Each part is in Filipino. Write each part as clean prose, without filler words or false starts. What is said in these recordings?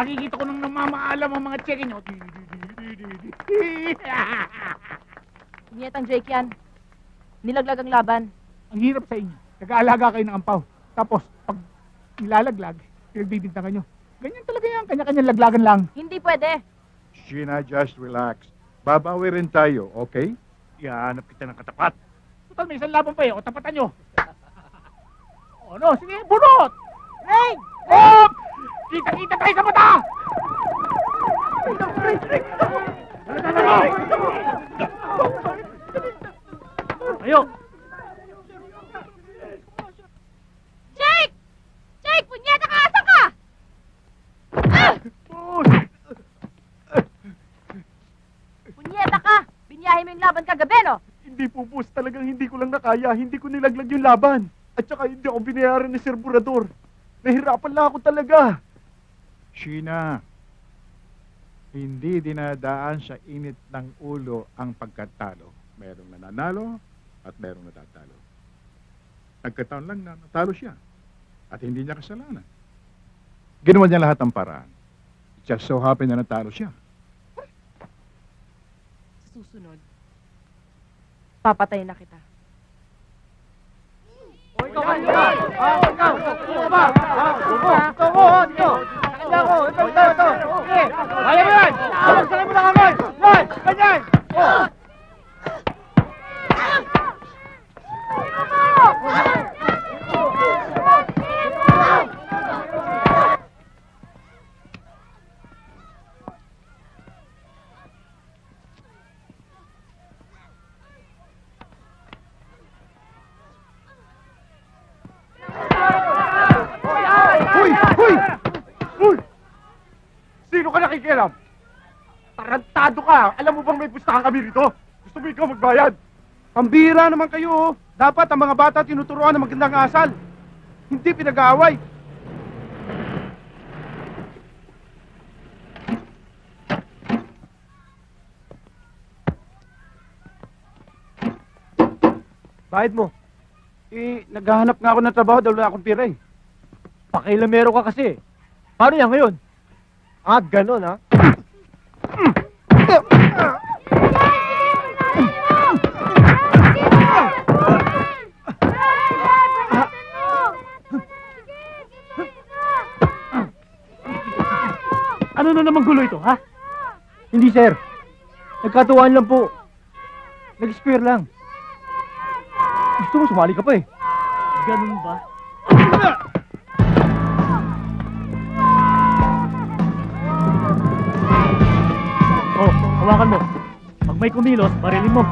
Nakikita ko nang namamaalam ang mga cheque nyo. Punyetang Jake yan. Nilaglag ang laban. Ang hirap sa inyo. Nag-aalaga kayo ng ampaw. Tapos, pag nilalaglag, pinagbibintangan nyo. Ganyan talaga yan. Kanya-kanyang laglagan lang. Hindi pwede. Sheena, just relax. Babawi rin tayo, okay? Ihanap kita ng katapat. Total, may isang laban pa eh. O, tapatan nyo. O, no? Sige, bunot! Ray! Oh! Kita-kita tayo sa mata! Ayo! Jake! Jake! Punyeta ka! Asa ka? Punyeta ka! Binyahe mo yung laban kagabi, no? Hindi po, boss. Talagang hindi ko lang nakaya. Hindi ko nilaglag yung laban. At saka hindi ako binayaran ni Sir Burador. Nahirapan lang ako talaga. Sheena, hindi dinadaan sa init ng ulo ang pagkatalo. Merong nananalo at merong natatalo. Nagkataon lang na natalo siya at hindi niya kasalanan. Ginawa niya lahat ng paraan. Just so happy na natalo siya. Susunod, papatayin na kita. O, ikaw ka! Ikaw! Ikaw ba? Ikaw! Ito! Sige! Kaya mo yan! Salay mo na kamay! Yan! Ganyan! O! Sino ka nakikialam? Tarantado ka! Alam mo bang may pustahan kami rito? Gusto mo ikaw magbayad? Pambira naman kayo, oh. Dapat ang mga bata tinuturuan ng magandang asal. Hindi pinag-aaway. Bayad mo. Naghahanap nga ako ng trabaho dahil wala akong pira eh. Pakilamero ka kasi. Paano yan ngayon? Ah, ganun ha? Ano na naman gulo ito, ha? Hindi, sir. Nagkatuwaan lang po. Nag-spare lang. Gusto mo, sumali ka pa eh. Ganun ba? Oh, hawakan mo. Pag may kumilos, barilin mo.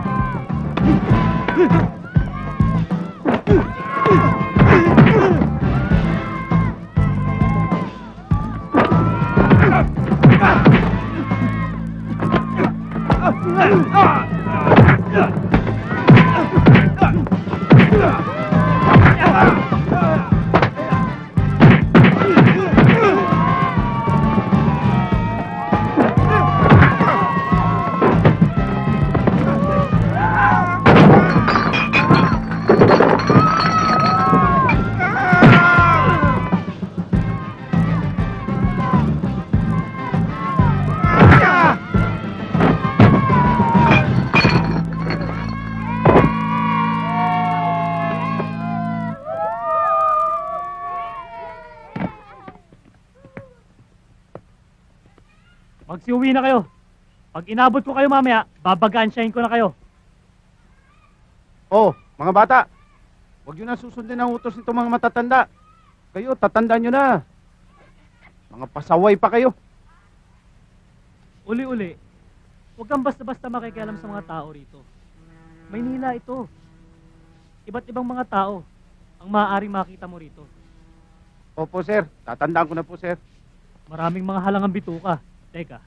Magsiuwi na kayo. Pag inabot ko kayo mamaya, babagansyahin ko na kayo. Oh, mga bata. Huwag nyo na susundin ang utos nito mga matatanda. Kayo, tatandaan nyo na. Mga pasaway pa kayo. Uli-uli, huwag kang basta-basta makikialam sa mga tao rito. Maynila ito. Iba't ibang mga tao ang maaaring makita mo rito. Opo, sir. Tatandaan ko na po, sir. Maraming mga halangang bituka. Teka,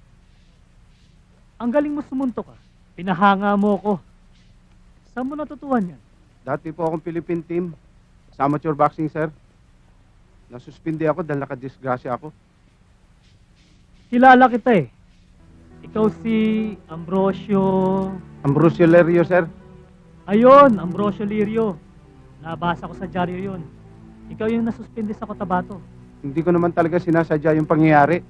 ang galing mo sumuntok ka. Pinahanga mo ko. Saan mo natutuhan yan? Dati po akong Philippine team sa amateur boxing, sir. Nasuspindi ako dahil nakadisgrasya ako. Kilala kita eh. Ikaw si Ambrosio... Ambrosio Lerio, sir. Ayun, Ambrosio Lirio. Nabasa ko sa dyaryo yun. Ikaw yung nasuspindi sa Cotabato. Hindi ko naman talaga sinasadya yung pangyayari.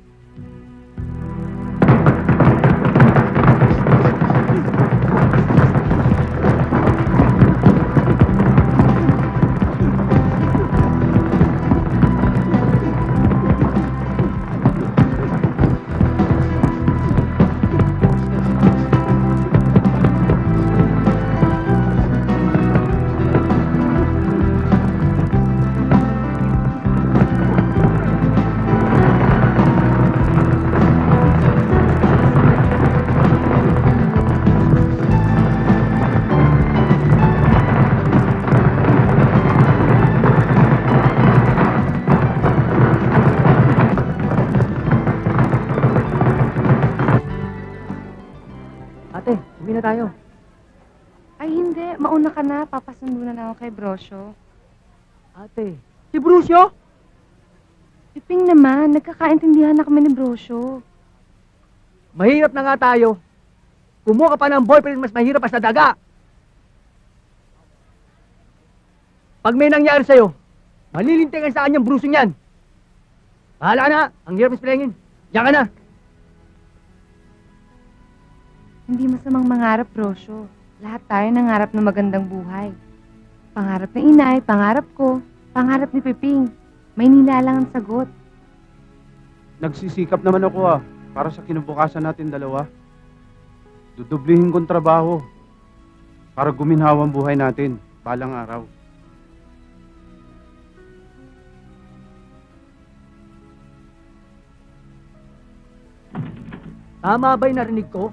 Ate, uwi na tayo. Ay, hindi. Mauna ka na. Papasundo na lang ako kay Brosyo. Ate, si Brucio? Piping naman, nagkakaintindihan na kami ni Brosyo. Mahirap na nga tayo. Kumuha ka pa ng boyfriend, mas mahirap pa sa daga. Pag may nangyari sa'yo, malilintikan sa kanyang Brucio niyan. Bahala na, ang hirap ispilengin. Diyan ka na. Hindi masamang mangarap, Brosyo. Lahat tayo nangarap ng magandang buhay. Pangarap ng inay, pangarap ko, pangarap ni Piping. May nilalang ang sagot. Nagsisikap naman ako para sa kinabukasan natin dalawa. Dudublihin kong trabaho para guminhawa ang buhay natin balang araw. Tama ba'y narinig ko?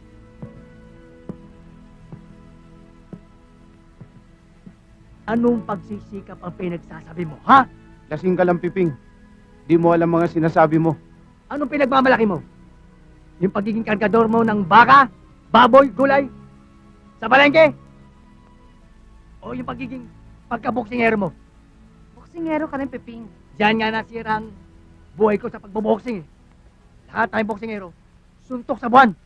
Anong pagsisikap ang pinagsasabi mo, ha? Lasing ka lang, Piping. Di mo alam mga sinasabi mo. Anong pinagmamalaki mo? Yung pagiging kargador mo ng baka, baboy, gulay, sa palengke? O yung pagiging pagkaboksingero mo? Boksingero ka rin, Piping. Diyan nga nasira ang buhay ko sa pagboboksing. Lahat tayong boksingero, suntok sa buwan.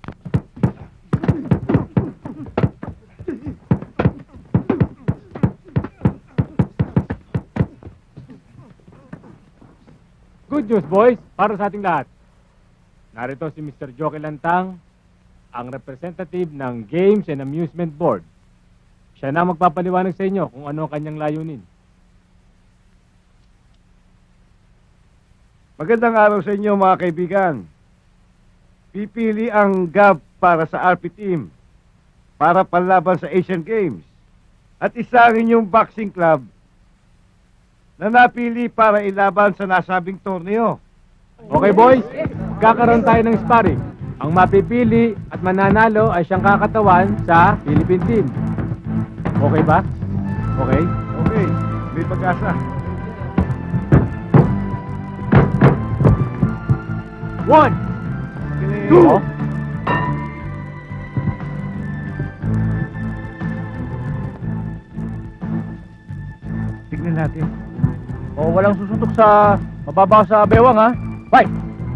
Good news, boys, para sa ating lahat. Narito si Mr. Joke Lantang, ang representative ng Games and Amusement Board. Siya na magpapaliwanag sa inyo kung ano ang kanyang layunin. Magandang araw sa inyo mga kaibigan. Pipili ang GAB para sa RP team para panlaban sa Asian Games. At isa rin yung boxing club na napili para ilaban sa nasabing torneo. Okay, boys, kakaroon tayo ng sparring. Ang mapipili at mananalo ay siyang kakatawan sa Philippine team. Okay ba? Okay? Okay, may pag-asa. One! Okay. Two! Tignan natin. O, walang susuntok sa mababa sa bewang, ha? Fight!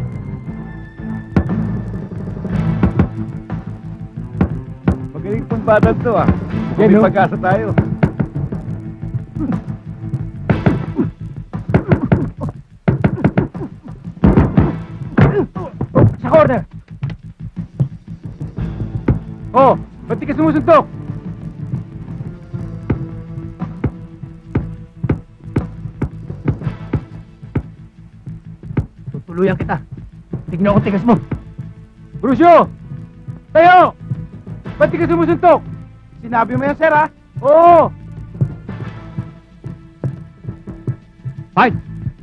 Magaling tong batang to Yan, May no? pag-asa tayo. Sa corner! Oh, ba't di ka sumusuntok? Tutuluyan kita. Tignan ko tigas mo. Brucio! Tayo! Ba't di ka sumusuntok? Sinabi mo yan, sir, ha? Oo! Fight!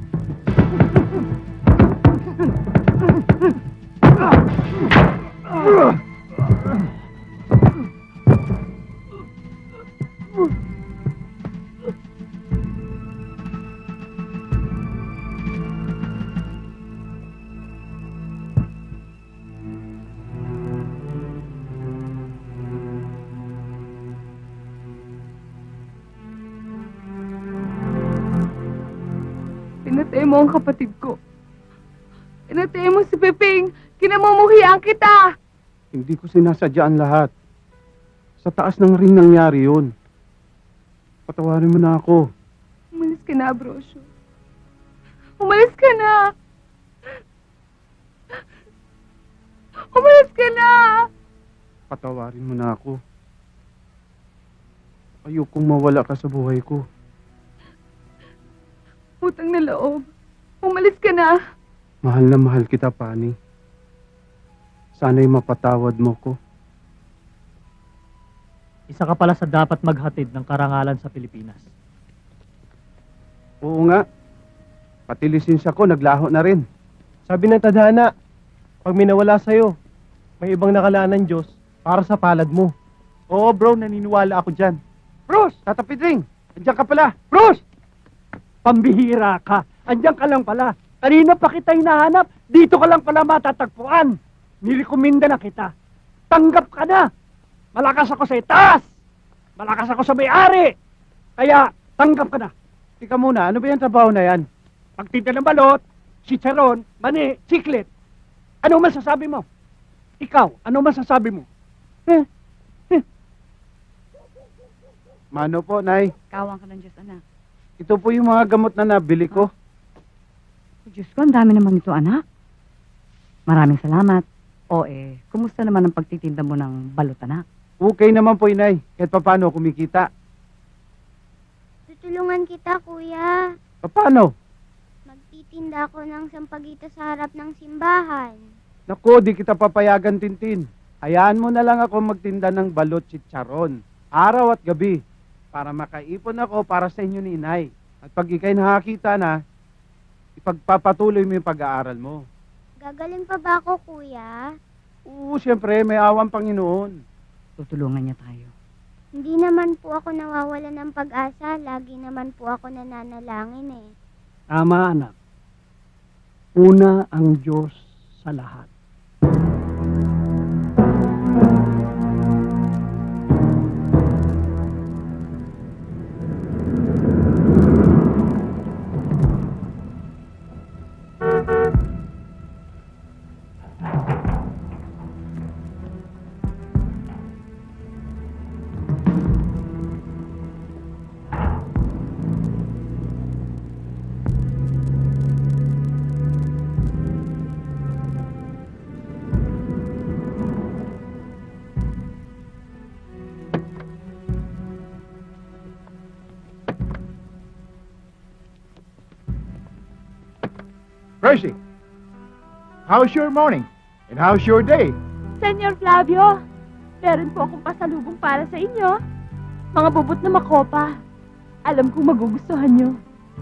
Pinatay mo ang kapatid ko. Pinatay mo si Piping. Kinamumuhian kita. Hindi ko sinasadyaan lahat. Sa taas ng ring nangyari yun. Patawarin mo na ako. Umalis ka na, Brosyo. Umalis ka na! Umalis ka na! Patawarin mo na ako. Ayokong mawala ka sa buhay ko. Utang na loob. Umalis ka na! Mahal na mahal kita, Pani. Sana'y mapatawad mo ko. Isa ka pala sa dapat maghatid ng karangalan sa Pilipinas. Oo nga. Pati lisensya ko, naglaho na rin. Sabi ng tadhana, pag minawala sa'yo, may ibang nakalaan ng Diyos para sa palad mo. Oo, bro, naniniwala ako dyan. Bruce! Tata Pedring! Andiyan ka pala! Bruce! Pambihira ka! Andiyan ka lang pala! Kanina pa kita hinahanap! Dito ka lang pala matatagpuan! Nilikomenda na kita! Tanggap ka na! Malakas ako sa itaas! Malakas ako sa may-ari! Kaya, tanggap ka na! Tika muna, ano ba yung trabaho na yan? Pagtinda ng balot, chicharon, mani, chiclet. Ano masasabi mo? Ikaw, ano masasabi mo? Mano po, Nay? Kawan ka ng Diyos, anak. Ito po yung mga gamot na nabili ko. Diyos ko, ang dami naman ito, anak. Maraming salamat. Kumusta naman ang pagtitinda mo ng balot, anak? Okay naman po, Inay. Kahit paano kumikita. Tutulungan kita, kuya. Paano? Magtitinda ako ng sampagita sa harap ng simbahan. Naku, di kita papayagan, Tintin. Hayaan mo na lang ako magtinda ng balot chicharon. Araw at gabi. Para makaipon ako para sa inyo ni Inay. At pag ikay nakakita na, ipagpapatuloy mo yung pag-aaral mo. Gagaling pa ba ako, kuya? Oo, siyempre, may awang Panginoon. Tutulungan niya tayo. Hindi naman po ako nawawala ng pag-asa. Lagi naman po ako nananalangin eh. Tama, anak. Una ang Diyos sa lahat. Percy, how's your morning? And how's your day? Senyor Flavio, meron po akong pasalubong para sa inyo. Mga bubot na makopa. Alam kong magugustuhan nyo.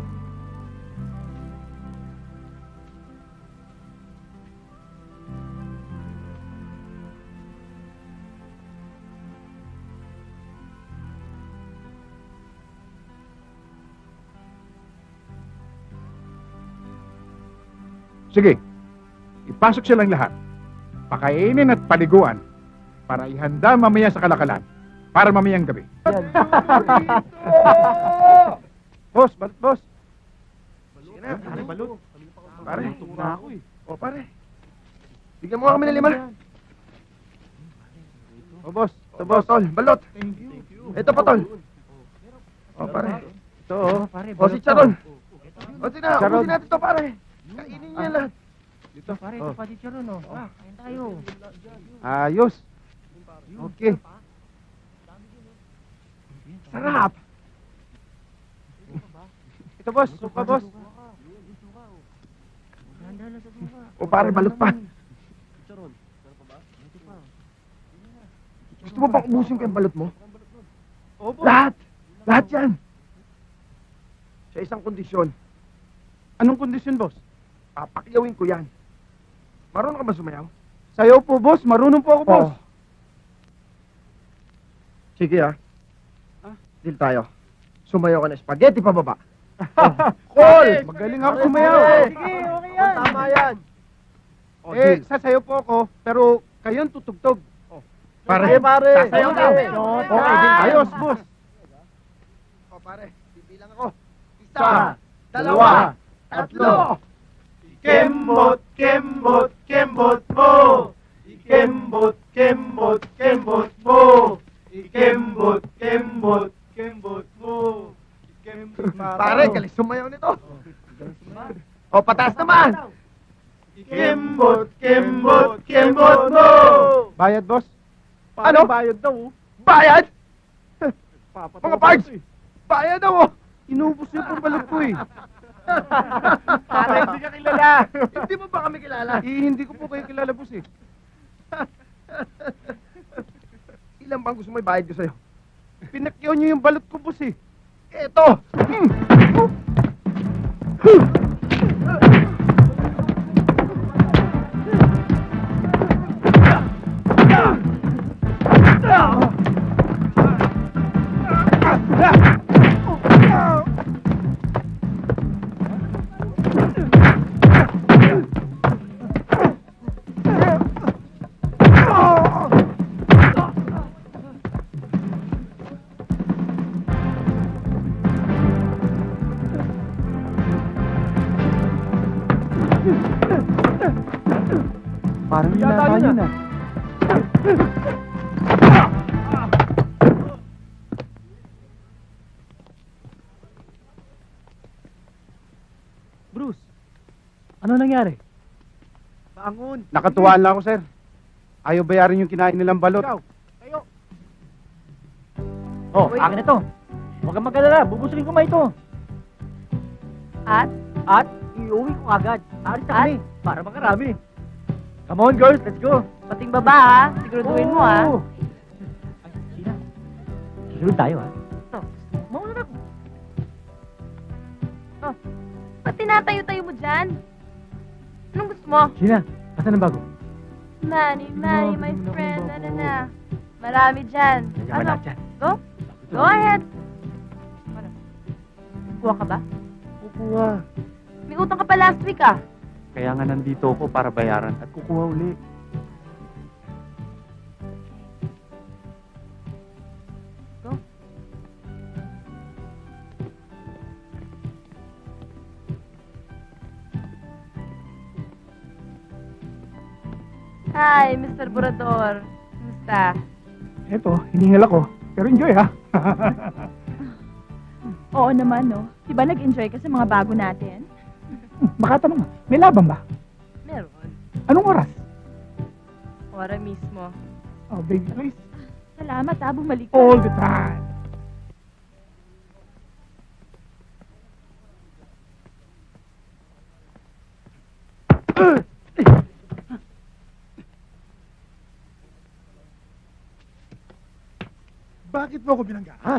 Sige, ipasok silang lahat. Pakainin at paliguan para ihanda mamaya sa kalakalan. Para mamayang gabi. Boss, boss. Sige na, pare, balot. Pare, na ako eh. O, pare. Bigyan mo kami ng 5. O, boss. Ito, Boss, boss. tol, balot. Ito pa, tol. O, pare. Ito, oh. O, si Charon. O, sige na, Charon. ubusin natin ito, pare. Kainin niya lahat. Dito. Pare, Oh. pa si Charon, oh. Kain tayo. Ayos. Okay. Sarap. Ito, boss. Suka, boss. O, pare, balot pa. Gusto mo bang ubusin ko yung balot mo? O, boss. Lahat. Lahat yan. Sa isang kondisyon. Anong kondisyon, boss? Papakyawin ko yan. Marunong ka ba sumayaw? Sayaw po, boss. Marunong po ako, boss. Sige ah. Deal tayo. Sumayaw ka na spaghetti pababa. Call! Magaling ako sumayaw. Sige, okay yan. Tama yan. O, deal. Sasayaw po ako, pero kayon tutugtog. Pare, sasayaw ka. Okay, deal. Ayos, boss. O, pare, bibilang ako. 1, 2, 3. Kembot, kembot, kembot mo. Ikembot, kembot, kembot mo. Ikembot, kembot, kembot mo. Pare, galing sumayaw nito. O, pataas naman! Kembot mo! Bayad, boss? Ano? Bayad daw. Bayad? Mga parts! Bayad daw, oh! Inubos niyo pang balot ko, eh. Hindi ka kilala. Hindi mo ba kami kilala? Hindi ko po kayo kilala, boss, eh. Ilan bang gusto mo ibayad ko sa'yo? Pinakyaw niyo yung balot ko, boss, eh. Eto! Parang yata yun ah. Bruce, ano nangyari? Bangon! Nakatuwaan lang ako, sir. Ayaw bayarin yung kinain nilang balot. Tayo! Oh, akin ito. Huwag kang mag-alala, bubusukin ko ma ito. At? At, iuwi ko agad. Aris na kami, para makarami. Come on, girls, let's go. Pating baba, ha? Siguraduhin mo, ha? Oo. Ay, Sheena. Susunod tayo, ha? Ito, mauna na ako. Oh, ba't tinatayo-tayo mo dyan? Anong gusto mo? Sheena, asan ang bago? Manny, my friend, ano na? Marami dyan. Ano? Go? Go ahead. Ano? Kuha ka ba? Kukuha. May utang ka pa last week, ah. Kaya nga nandito ako para bayaran at kukuha uli. Go. Hi, Mr. Burador. Kumusta? Eto, hiningal ako. Pero enjoy, ha? Oo naman, no? Diba nag-enjoy ka sa mga bago natin? Makatanong, may laban ba? Meron. Anong oras? Ora mismo. Oh, baby, please. Salamat, ha? Bumalik ka. All the time. Bakit mo ako binangga, ha?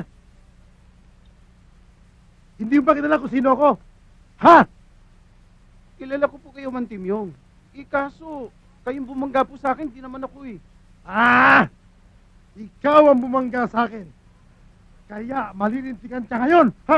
Hindi mo ba kilala kung sino ako? Ha? Kilala ko po kayo, Mantimyong. Kaso, kayong bumangga po sa akin, di naman ako eh. Ah! Ikaw ang bumangga sa akin. Kaya malilintikan ka ngayon, ha?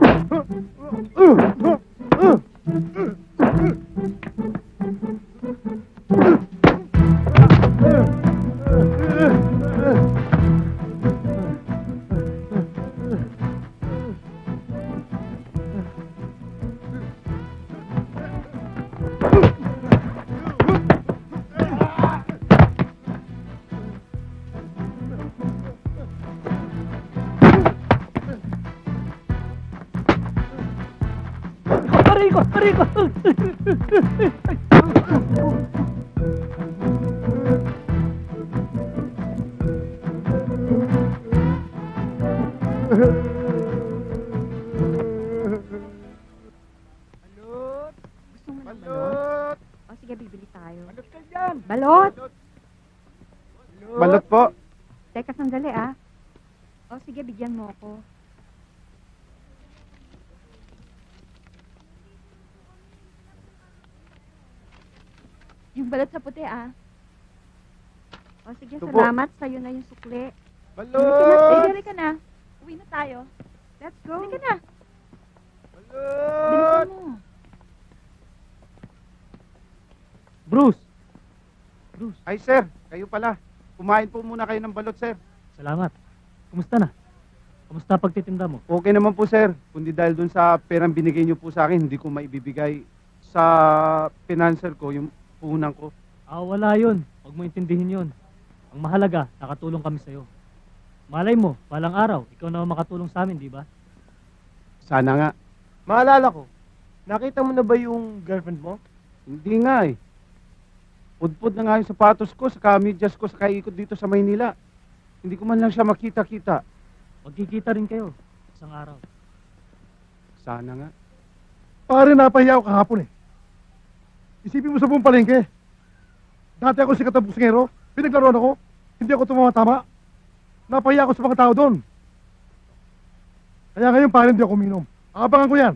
Aray ko! Balot! Gusto mo ng balot? O sige, bibili tayo. Balot ka dyan! Balot! Balot po. Teka, sandali ah. O sige, bigyan mo ako. Yung balot sa puti, ah. O sige, Ito po. salamat. Sa'yo na yung sukli. Balot! Dali ka na. Uwi na tayo. Let's go. Dali ka na. Balot! Bilisan mo. Bruce! Ay, sir. Kayo pala. Kumain po muna kayo ng balot, sir. Salamat. Kumusta na? Kumusta pagtitinda mo? Okay naman po, sir. Kundi dahil dun sa perang binigay niyo po sa akin, hindi ko maibibigay sa financer ko, yung puhunan ko. Ah, wala yun. Huwag mo intindihin yun. Ang mahalaga, nakatulong kami sa'yo. Malay mo, balang araw, ikaw na makatulong sa amin, di ba? Sana nga. Maalala ko, Nakita mo na ba yung girlfriend mo? Hindi nga eh. Pudpud na nga yung sapatos ko, saka medyas ko, saka ikot dito sa Maynila. Hindi ko man lang siya makita-kita. Magkikita rin kayo isang araw. Sana nga. Pare, napahiya ako kahapon eh. Isipin mo sa buong palengke. Dati ako sikat na buksingero, pinaglaruan ako, hindi ako tumatama. Napahiya ako sa mga tao doon. Kaya ngayon pare, hindi ako uminom. Abangan ko yan.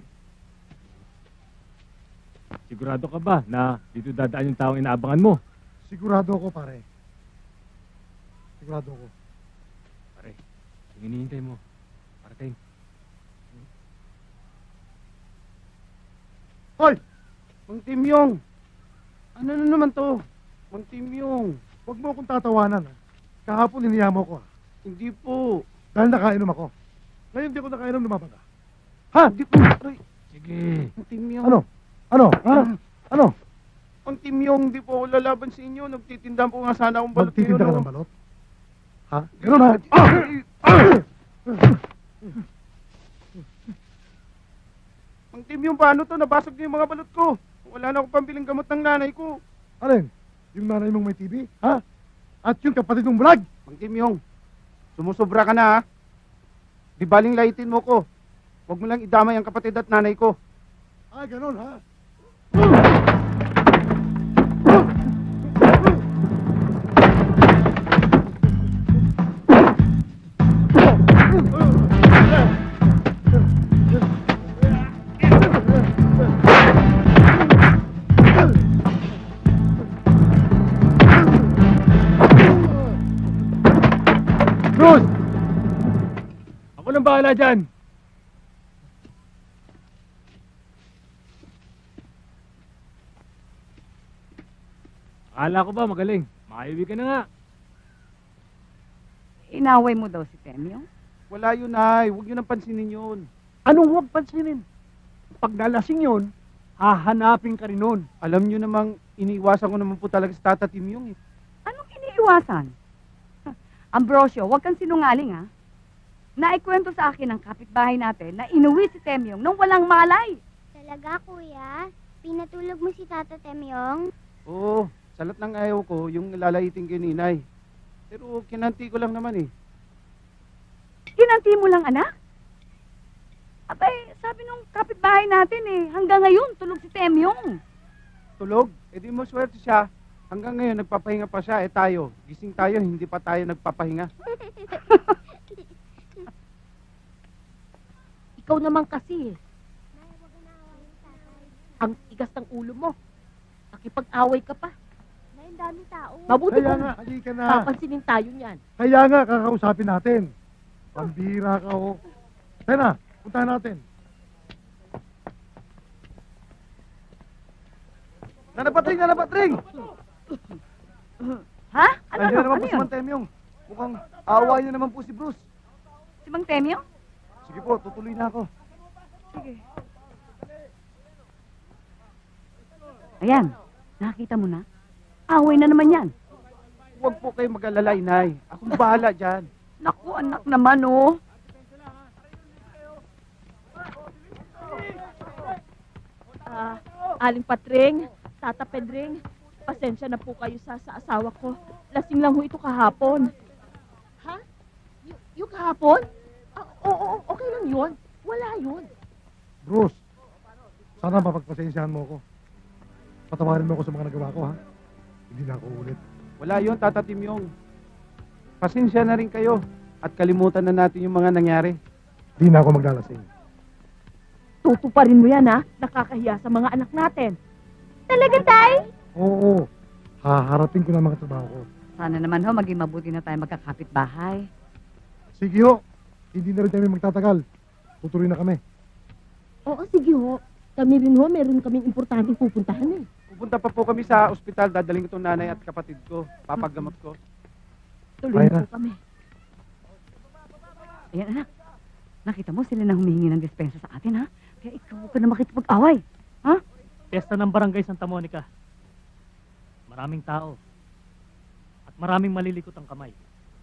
Sigurado ka ba na dito dadaan yung taong inaabangan mo? Sigurado ako pare. Sigurado ako. Pare, yung hinihintay mo. Parating. Hoy! Mang Timyong! Ano na naman to? Mang Timyong! Huwag mo akong tatawanan. Ha? Kahapon iniya mo ko. Ha? Hindi po. Dahil nakainom ako. Ngayon di ako nakainom, lumaban ka. Ha? Di po. Ay, Sige. Mang Timyong. Ano? Ano? Ha? Ano? Mang Timyong, di po ako lalaban sa inyo. Nagtitinda po nga sana akong balot Magtitinda ka ngayon, ng balot? Ha? Ganun ha? Mang Timyong, paano to? Nabasag niyo yung mga balot ko. Wala na akong pambiling gamot ng nanay ko. Alin? Yung nanay mong may TV? Ha? At yung kapatid mong bulag? Mang Timyong, sumusobra ka na ha. Di baling laitin mo ko. Huwag mo lang idamay ang kapatid at nanay ko. Ah, ganun ha? Bruce! Ako nang bahala dyan. Akala ko ba magaling? Makaiwi ka na nga. Inaway mo daw si Temyo? Wala yun ay. Huwag yun ang pansinin yun. Anong huwag pansinin? Pag nalasing yun, hahanapin ka rin nun. Alam nyo namang iniiwasan ko naman po talaga sa Tata Timyong eh. Anong iniiwasan? Ambrosio, huwag kang sinungaling ha. Naikwento sa akin ng kapitbahay natin na inuwi si Temyong nang walang malay. Talaga, kuya? Pinatulog mo si Tata Temyong? Oo, salat ng ayaw ko yung lalaitin kay Ninay. Pero kinanti ko lang naman eh. Kinanti mo lang, anak? Abay, sabi nung kapitbahay natin eh, hanggang ngayon tulog si Temyong. Tulog? E di mo swerte siya. Hanggang ngayon nagpapahinga pa siya. Eh tayo, gising tayo, hindi pa tayo nagpapahinga. Ikaw naman kasi. Ang tigas ng ulo mo. Nakipag-away ka pa. Nay, ang dami tao. Mabuti Kaya kung nga, halika na. papansinin tayo niyan. Kaya nga, kakausapin natin. Pambira ka oh. Kaya na, puntahan natin. Nanapatring, nanapatring! Ha? Ano, Nandiyan ano, naman ano po si yun? Mang Temyong. Mukhang awa niyo naman po si Bruce. Si Mang Temyong? Sige po, tutuloy na ako. Sige. Ayan, nakita mo na? Away na naman yan. Huwag po kayo mag-alala, Inay. Akong bahala dyan. Naku, anak naman oh. Aling Patring, Tata Pedring, pasensya na po kayo sa asawa ko. Lasing lang ho ito kahapon. Ha? Yung kahapon? Oo, okay lang yun. Wala yun. Bruce, sana mapagpasensyahan mo ako. Patawarin mo ako sa mga nagawa ko, ha? Hindi na ako ulit. Wala yun, Tata Timyong. Pasensya na rin kayo. At kalimutan na natin yung mga nangyari. Hindi na ako maglalasing. Tutuparin mo yan, ha? Nakakahiya sa mga anak natin. Talaga, Tay? Oo, haharapin ko na mga trabaho ko. Sana naman ho, maging mabuti na tayo magkakapit-bahay. Sige ho, hindi na rin kami magtatagal. Tutuloy na kami. Oo, sige ho. Kami rin ho, meron kaming importanteng pupuntahan eh. Pupunta pa po kami sa ospital. Dadaling itong nanay at kapatid ko. Papagamot ko. Tuloy Mayra. na po kami. Ayan anak, nakita mo sila na humihingi ng dispensa sa atin ha? Kaya ikaw huwag ka na makikipag-away. Ha? Pesta ng Barangay Santa Monica. Maraming tao. At maraming malilikot ang kamay.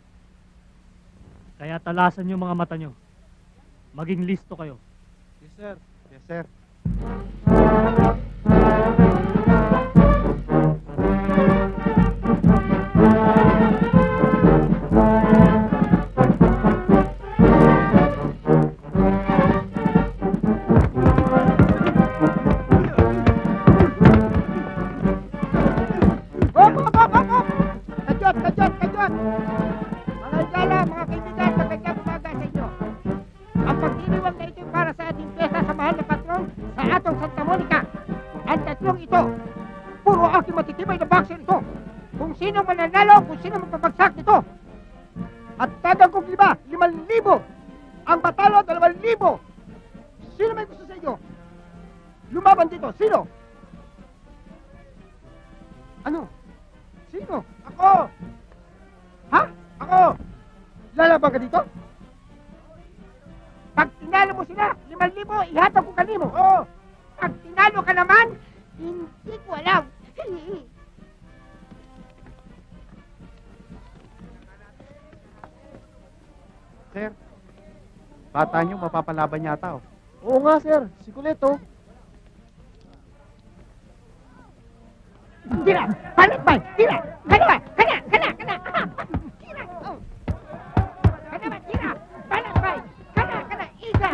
Kaya talasan yung mga mata nyo. Maging listo kayo. Yes, sir. Yes, sir. Kajot! Mga igala, mga kaibigan, magandang umaga sa inyo. Ang pagdiriwang na ito para sa ating pesa sa mahal na patron sa atong Santa Monica. Ang tatlong ito, puro aking matitibay na boxer ito. Kung sino mananalo, kung sino magpapagsak nito. At dadagog 5,000. Ang patalo, 2,000. Sino may gusto sa inyo? Lumaban dito, sino? Ano? Sino? Ako! Ha? Ako! Lalaban ka dito? Pag tinalo mo sila, 5,000, ihatag ko kanimo. Oo! Pag tinalo ka naman, hindi ko alam. Sir, bata nyo mapapalaban yata, oh. Oo nga, sir. Si Kuleto. Tira! Palit ba? Tira! Kana ba? Kana! Tira! Oh. Kana ba? Tira! Palit ba? Kana! Isa!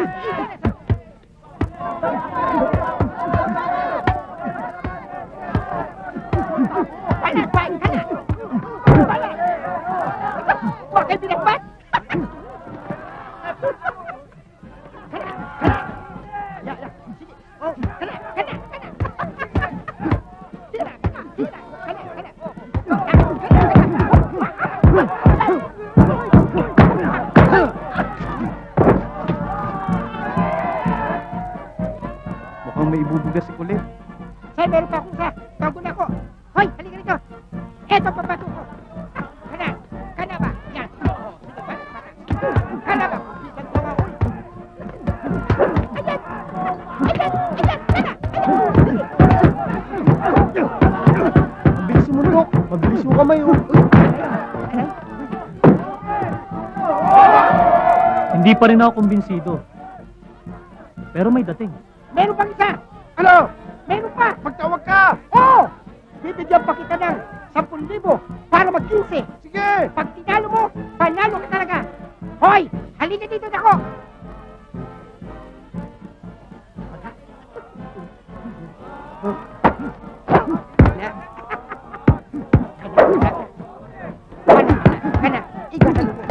Palit ba? Kana! Palit! Bakit binagbat? Mukhang may ibubugas si Kulit. Sir, meron pa akong isa. Bago na ako. Hoy, halika rito. Eto papato ko. Kana ba? Yan. Kana ba? Bisan tawa ko. Ayan. Kana. Mabilis yung mundok. Mabilis yung kamay, oh. Hindi pa rin ako kumbinsido. Pero may dating. Meron pang isa. Ano? Meron pa. Magtawag ka. Oo. Bibigyan pa kita ng 10,000 para mag-15. Sige! Pag tinalo mo, panalo ka talaga. Hoy, halika dito na ako. Kana. Ikaw sa lugar.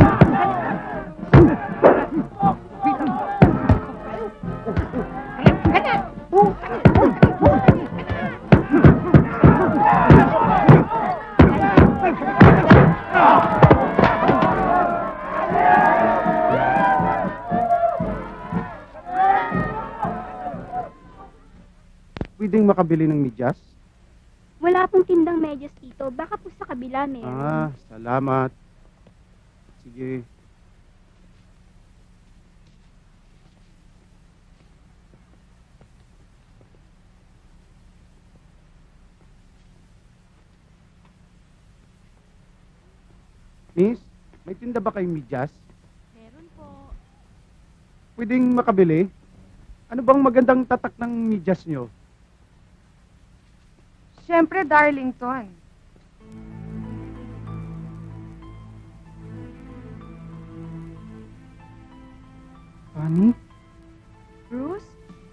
Pwedeng makabili ng medyas? Wala pong tindang medyas dito. Baka po sa kabila meron. Salamat. Sige. Miss, may tinda ba kayong medyas? Meron po. Pwedeng makabili? Ano bang magandang tatak ng medyas nyo? Siyempre, Darlington. Honey? Bruce?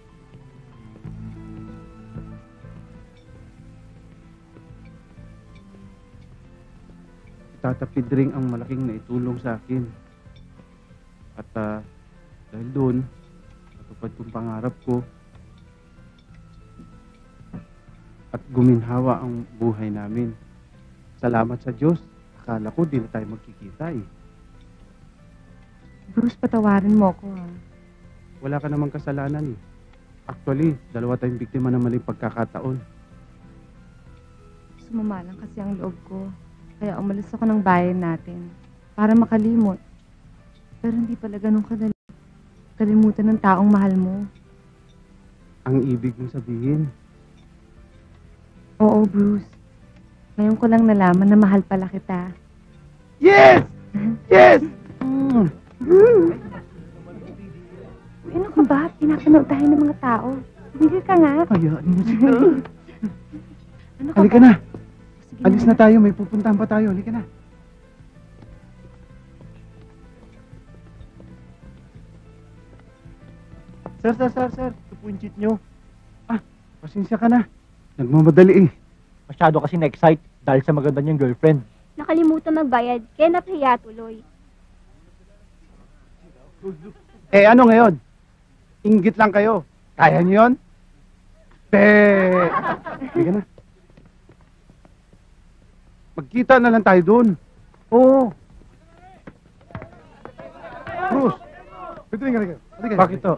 Tata Pedring ang malaking naitulong sa akin. At dahil doon, natupad kong pangarap ko. At guminhawa ang buhay namin. Salamat sa Diyos. Akala ko di na tayo magkikita eh. Bruce, patawarin mo ko, ha? Wala ka namang kasalanan eh. Actually, 2 tayong biktima ng maling pagkakataon. Sumama lang kasi ang loob ko. Kaya umalis ako ng bayan natin para makalimot. Pero hindi pala ganun kadali. Kalimutan ng taong mahal mo. Ang ibig mong sabihin, Oo, Bruce. Ngayon ko lang nalaman na mahal pala kita. yes! Yes! Ano ka ba? Pinapanood tayo ng mga tao. Hindi Tumigil ka nga. Hayaan mo sila. Ano ka Halika ba? na. Sige Alis na tayo. May pupuntahan pa tayo. Halika na. Sir. Ito po yung cheat nyo. Pasensya ka na. Nagmamadali eh. Masyado kasi na-excite dahil sa maganda niyang girlfriend. Nakalimutan magbayad, kaya napahiya tuloy. Eh ano ngayon? Inggit lang kayo. Kaya niyo yun? Halika na. Magkita na lang tayo dun. Oo. Bruce. Halika. Bakit to?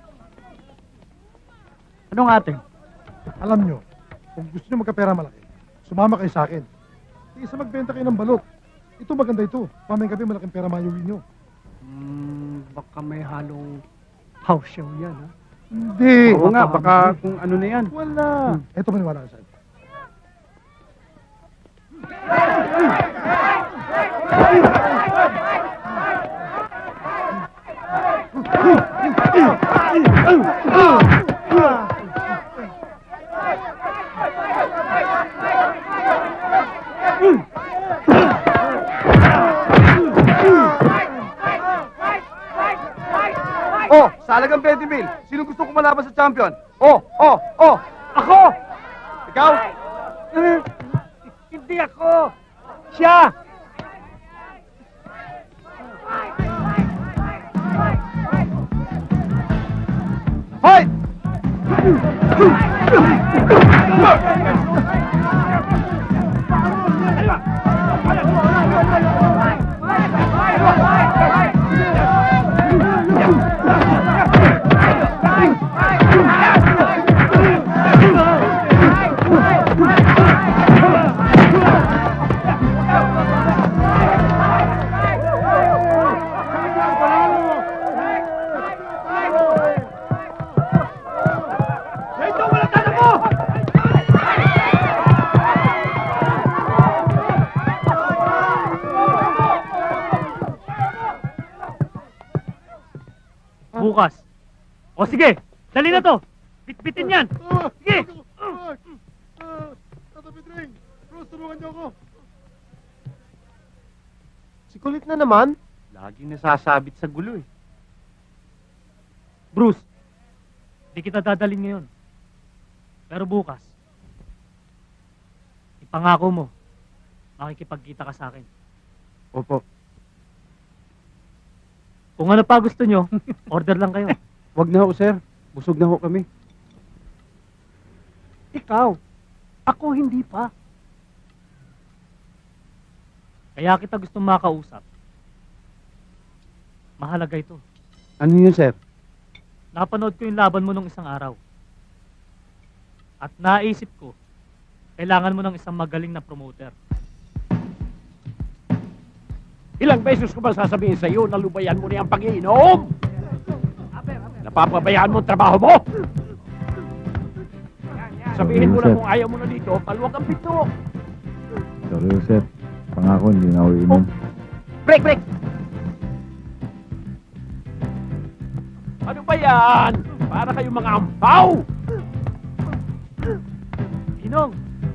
Anong ate? Alam nyo, kung gusto nyo magkapera malaki, sumama kayo sa akin. Isa magbenta kayo ng balot. Ito maganda ito. Mamayang gabi malaking pera mayuwi nyo. Baka may halong house show yan, ha? Hindi. Oo nga, baka kung ano na yan. Wala. Ito maniwala ka sa'yo. Oh, sa halagang 20 mil. Sino gusto kong malaban sa champion? Oh. Ako! Ikaw? Hindi ako! Siya! Hoy! Bukas. O sige, dali na to. Bitbitin yan. Sige. Tata Pedring, Bruce, tulungan niyo ako. Si kulit na naman. Laging nasasabit sa gulo eh. Bruce, di kita dadalhin ngayon. Pero bukas, ipangako mo, makikipagkita ka sa akin. Opo. Kung ano pa gusto nyo, order lang kayo. Wag na ho, sir. Busog na ho kami. Ikaw, ako hindi pa. Kaya kita gustong makausap. Mahalaga ito. Ano yun, sir? Napanood ko yung laban mo nung isang araw. At naisip ko, kailangan mo ng isang magaling na promoter. Ilang beses ko ba sasabihin sa iyo na lubayan mo na yung pag-iinom? Napapabayaan mo ang trabaho mo? Sabihin mo lang kung ayaw mo na dito, paluwag ang pito. Sorry, sir. Pangako, hindi na ako inom. Break! Ano ba yan? Para kayo mga ampaw! Inong!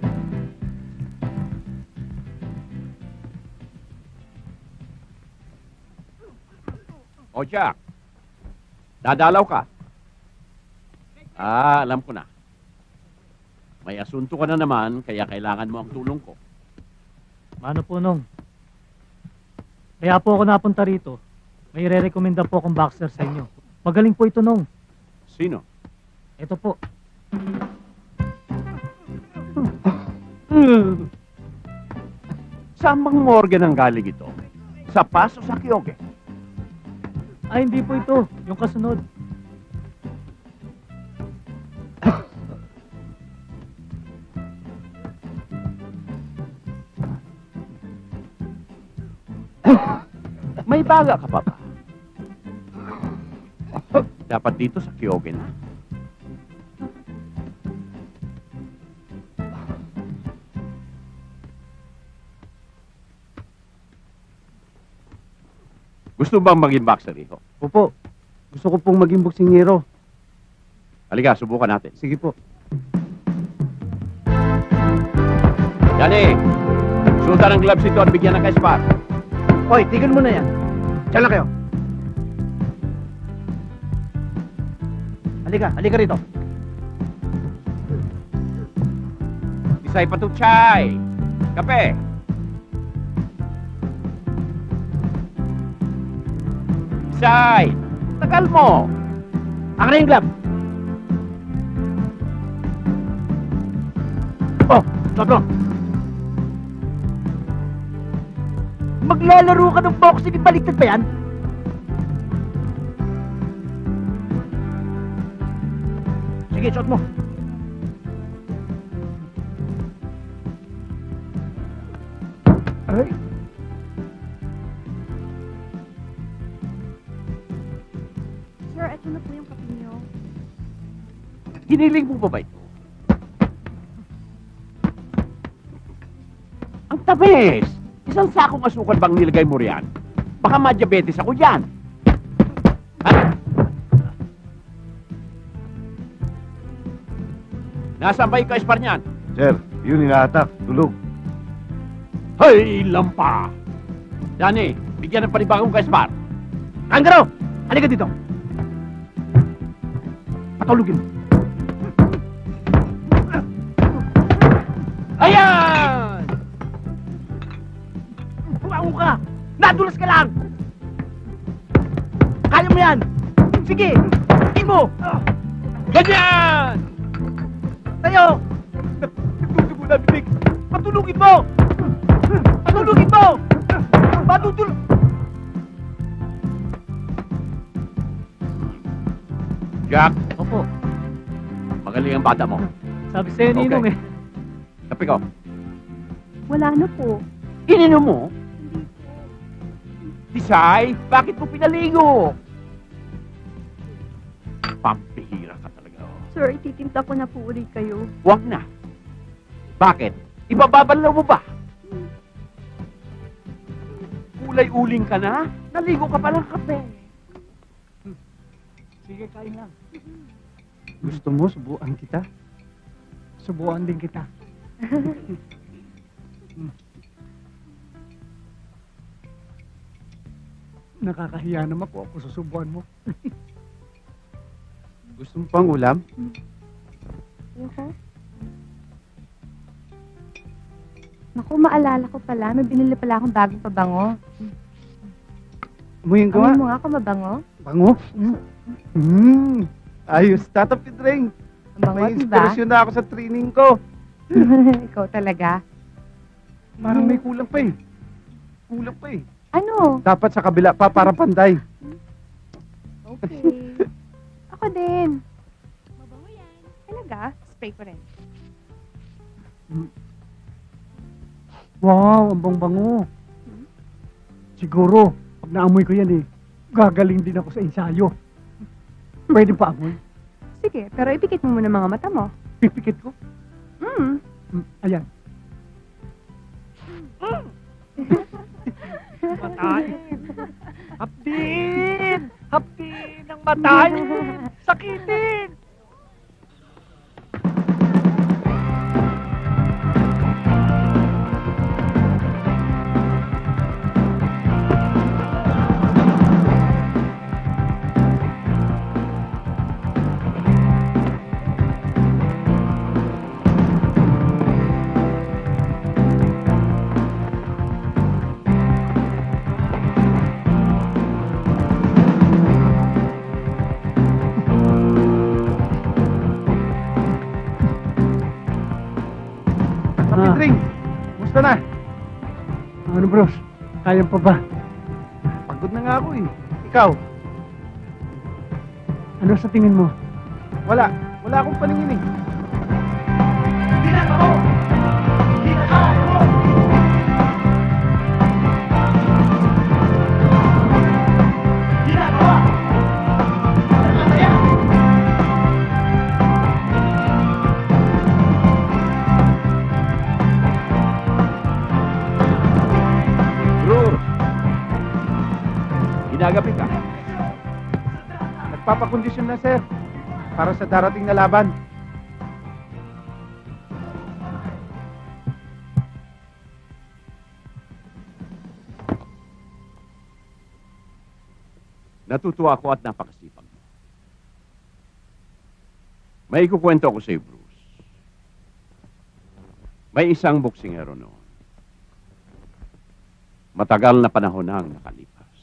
O Jack, dadalaw ka. Alam ko na. May asunto ka na naman, kaya kailangan mo ang tulong ko. Mano po, Nong? Kaya po ako napunta rito. May re-recommenda po akong boxer sa inyo. Magaling po ito, Nong. Sino? Ito po. Saan bang morgue nang galing ito? Sa Paso sa Kyoge? Ay, hindi po ito. Yung kasunod. May baga ka pa ba? Dapat dito sa Kyoge na. Gusto bang maging boxer, hijo? Opo. Gusto ko pong maging boksingero. Halika, subukan natin. Sige po. Johnny, suotan ng gloves ito at bigyan ng ka-spar. Hoy, tigil mo na yan. Diyan lang kayo. Halika rito. Isay patutsay. Kape. Isay, tagal mo. Akin na yung glove. Oh, Sobrang. Maglalaro ka ng boxing, ibaliktad pa yan? Sige, shot mo. Aray. Sir, eto na po yung kape niyo. Giniling mo ba ito? Ang tamis! Isang sakong asukal bang nilagay mo riyan? Baka ma-diabetes ako yan. Ha? Nasaan ba yung ka-spar niyan? Sir, yun inahatak. Tulog. Hay, lampa! Danny, bigyan ng panibagong ka-spar. Kanggaro! Halika dito. Patulugin mo. Ayan! Bumangon ka! Nadulas ka lang! Kaya mo yan! Sige! Hindi mo! Ganyan! Tayo! Nagtutubo na bibig! Patulugin mo! Patulugin mo! Patutulog! Jack, Opo. magaling ang bata mo. Sabi sa'yo, Ninong eh. Kape ko. Wala na po. Ininom mo? Tisay, bakit mo pinaligo? Pampihira ka talaga. Oh. Sir, ititinta ko na po ulit kayo. Huwag na. Bakit? Ibababalaw mo ba? Kulay-uling ka na? Naligo ka pa ng kape. Sige, kain lang. Gusto mo, subuan kita? Subuan din kita. Nakakahiya naman po ako susubuan mo. Gusto mo pang ulam? Ayoko. Naku, maalala ko pala. May binili pala akong bagong pabango. Amoy yung gawa? Amoy mo nga kung mabango. Bango? Ayos. Tatapid rin. Ang bango, May diba? inspirasyon na ako sa training ko. Ikaw talaga. Parang may kulang pa eh. Kulang pa eh. Ano? Dapat sa kabila pa para pantay. Okay. Ako din. Mabango yan. Talaga? Spray ko rin. Wow, ang bango. Siguro, pag naamoy ko yan gagaling din ako sa ensayo. Pwede pa amoy? Sige, pero ipikit mo muna mga mata mo. Pipikit ko? Ayan. Matay. Hapdin! Hapdin ang matay! Sakitin! Kapitring, musta na? Ano bros? Kaya pa ba? Pagod na nga ako eh. Ikaw? Ano sa tingin mo? Wala. Wala akong paningin eh. Ginagabi ka. Nagpapakondisyon na, sir. para sa darating na laban. Natutuwa ako at napakasipag mo. May ikukwento ako sa iyo, Bruce. May isang boksingero noon. Matagal na panahon na ang nakalipas.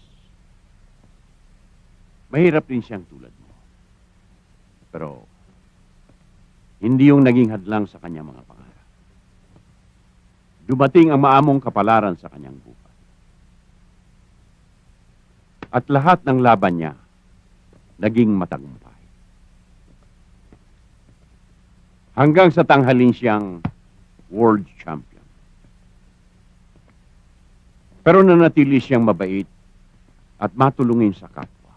Mahirap din siyang tulad mo. Pero, hindi yung naging hadlang sa kanyang mga pangarap. Dumating ang maamong kapalaran sa kanyang buhay. At lahat ng laban niya, naging matagumpay. Hanggang sa tanghalin siyang world champion. Pero nanatili siyang mabait at matulungin sa kapwa.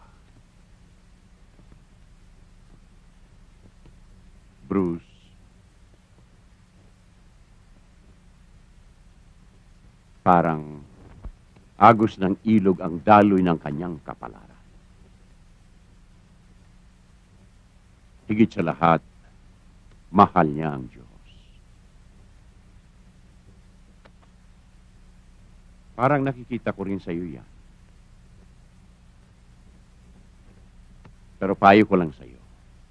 Bruce, parang agos ng ilog ang daloy ng kanyang kapalaran. Higit sa lahat, mahal niya ang Diyos. Parang nakikita ko rin sa iyo yan. Pero payo ko lang sa iyo.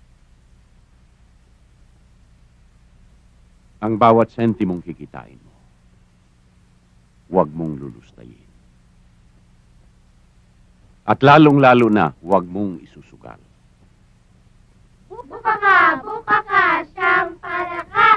Ang bawat sentimong kikitain mo, huwag mong lulustayin. At lalong-lalo na, huwag mong isusugal. Buka ka, siyang palaka.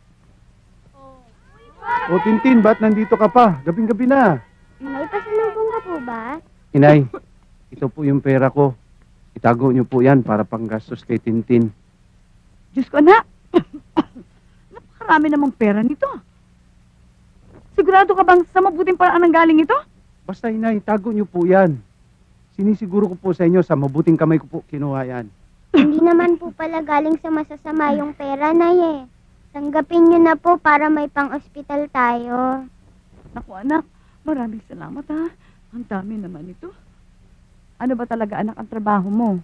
O Tintin, ba't nandito ka pa? Gabing-gabi na. May pasalubong ka po ba? Inay, ito po yung pera ko. Itago niyo po yan para panggastos kay Tintin. Diyos ko, anak. Napakarami namang pera nito. Sigurado ka bang sa mabuting paraan ang galing ito? Basta inay, itago niyo po yan. Sinisiguro ko po sa inyo, sa mabuting kamay ko po kinuha yan. Hindi naman po pala galing sa masasama yung pera na eh. Tanggapin nyo na po para may pang-ospital tayo. Naku anak, maraming salamat ha. Ang dami naman ito. Ano ba talaga anak ang trabaho mo?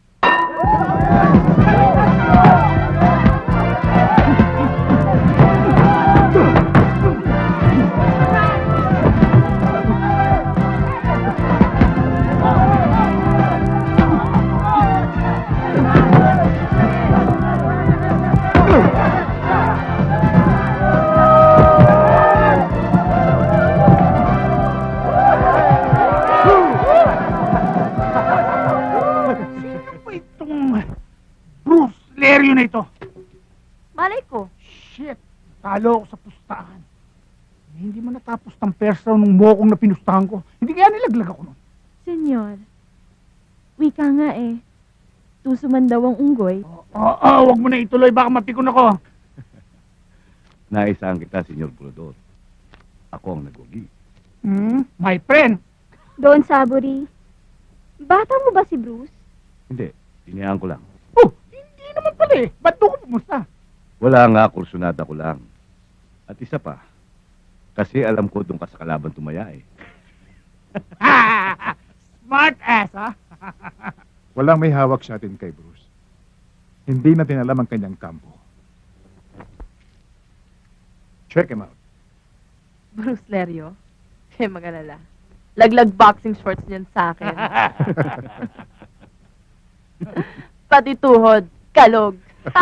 Na ito. Malay ko. Shit, talo ako sa pustahan. Hindi man natapos ng first round ng mokong na pinustahan ko. Hindi kaya nilaglag ako nun. Senyor, wika nga eh. Tuso man daw ang unggoy. Wag mo na ituloy, baka mapikon ako. Naisahan kita, Senyor Pulador. Ako ang nagwagi. My friend. Don Saburi, bata mo ba si Bruce? Hindi, tiniyaan ko lang. Hindi naman pala eh. Ba't doon ko pumusta? Wala nga, kursunada ko lang. At isa pa, kasi alam ko doon ka sa kalaban tumaya eh. Smart ass, ha? Walang may hawak sa atin kay Bruce. Hindi natin alam ang kanyang kampo. Check him out. Bruce Lerio? Kaya mag-alala. Laglag boxing shorts niyan sa akin. Pati tuhod, kalog.